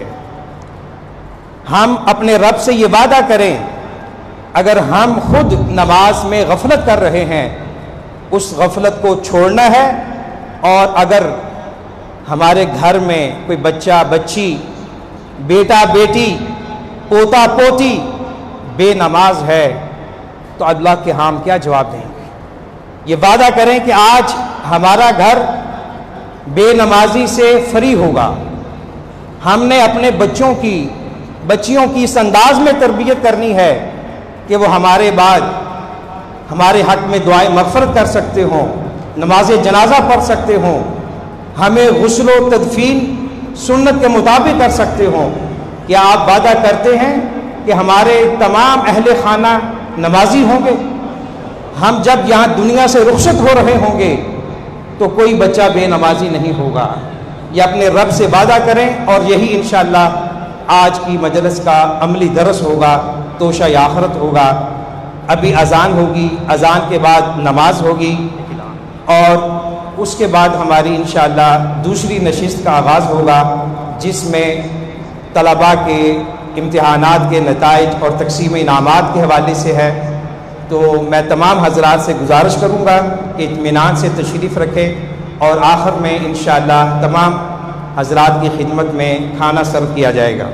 ہم اپنے رب سے یہ وعدہ کریں، اگر ہم خود نماز میں غفلت کر رہے ہیں اس غفلت کو چھوڑنا ہے، اور اگر ہمارے گھر میں کوئی بچہ بچی، بیٹا بیٹی، پوتا پوتی بے نماز ہے تو اللہ کے ہم کیا جواب دیں گے؟ یہ وعدہ کریں کہ آج ہمارا گھر بے نمازی سے فری ہوگا۔ ہم نے اپنے بچیوں کی اس انداز میں تربیت کرنی ہے کہ وہ ہمارے بعد ہمارے حق میں دعائیں مغفرت کر سکتے ہوں، نماز جنازہ پڑھ سکتے ہوں، ہمیں غسل و تدفین سنت کے مطابق کر سکتے ہوں۔ کیا آپ وعدہ کرتے ہیں کہ ہمارے تمام اہل خانہ نمازی ہوں گے؟ ہم جب یہاں دنیا سے رخصت ہو رہے ہوں گے تو کوئی بچہ بے نمازی نہیں ہوگا۔ یہ اپنے رب سے وعدہ کریں، اور یہی انشاءاللہ آج کی مجلس کا عملی درس ہوگا، توشہ آخرت ہوگا۔ ابھی اذان ہوگی، اذان کے بعد نماز ہوگی، اور اس کے بعد ہماری انشاءاللہ دوسری نشست کا آغاز ہوگا، جس میں طلباء کے امتحانات کے نتائج اور تقسیم انعامات کے حوالے سے ہے۔ تو میں تمام حضرات سے گزارش کروں گا کہ اطمینان سے تشریف رکھیں، اور آخر میں انشاءاللہ تمام حضرات کی خدمت میں کھانا سرو کیا جائے گا۔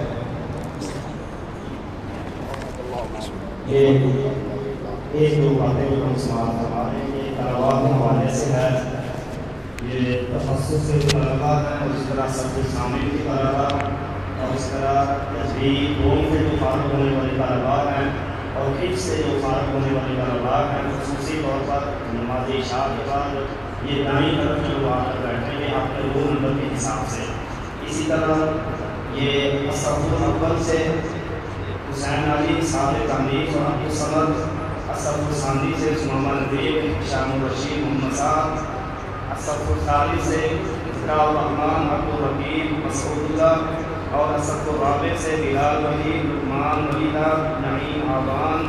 یہ ایک دو باتیں جو ہم سماعت کروا رہے ہیں یہ طلباء کے حوالے سے ہے۔ یہ تخصص سے طلباء ہیں، اور اس طرح سب کچھ شامل کی طلباء، اور اس طرح تجوید قوم سے جو فارغ ہونے والے طلباء ہیں، اور حفظ سے جو فارغ ہونے والے طلباء ہیں، خصوصی طور پر نماز عشاء کے بعد یہ دائیں طرف جو آ کر بیٹھیں گے آپ کے رول نمبر کے حساب سے۔ اسی طرح یہ صف الاول سے حسین علی صاحب تحریف اور عبد الصمد، صف الثانی سے محمد ندیم، شام الرشید، محمد صاحب، صف الثالث سے ذکر الرحمان، عبد الرحیم، مسعود اللہ، اور صف الرابع سے بلال ولی، لقمان ولیدہ، نعیم آبان،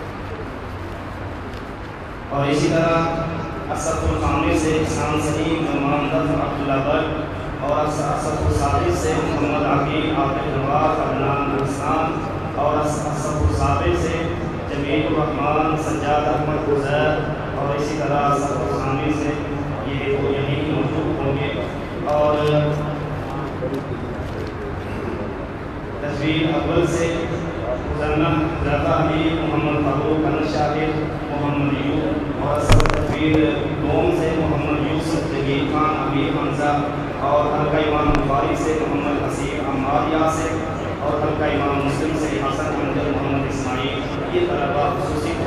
اور اسی طرح صف الخامس سے احسان سلیم، نعمان ظفر، عبداللہ بٹ، اور صف السادس سے محمد عقیل، عابد نواز، عدنان حسان، اور صف السابع سے جمیل الرحمان، سجاد احمد گزیر، اور اسی طرح صف الخامس سے یہ وہ یہیں موجود ہوں گے۔ اور تجوید اول سے زیادہ علی، محمد فاروق، انس شاکر، محمد یوسف، اور صف تجوید دوم سے محمد یوسف، جگیر خان، امیر حمزہ، اور حلقہ امام بخاری سے محمد حسین عمار یاسر، اور ہلکا امام مسلم سے حسن امجد محمد اسماعیل، یہ طلبا خصوصی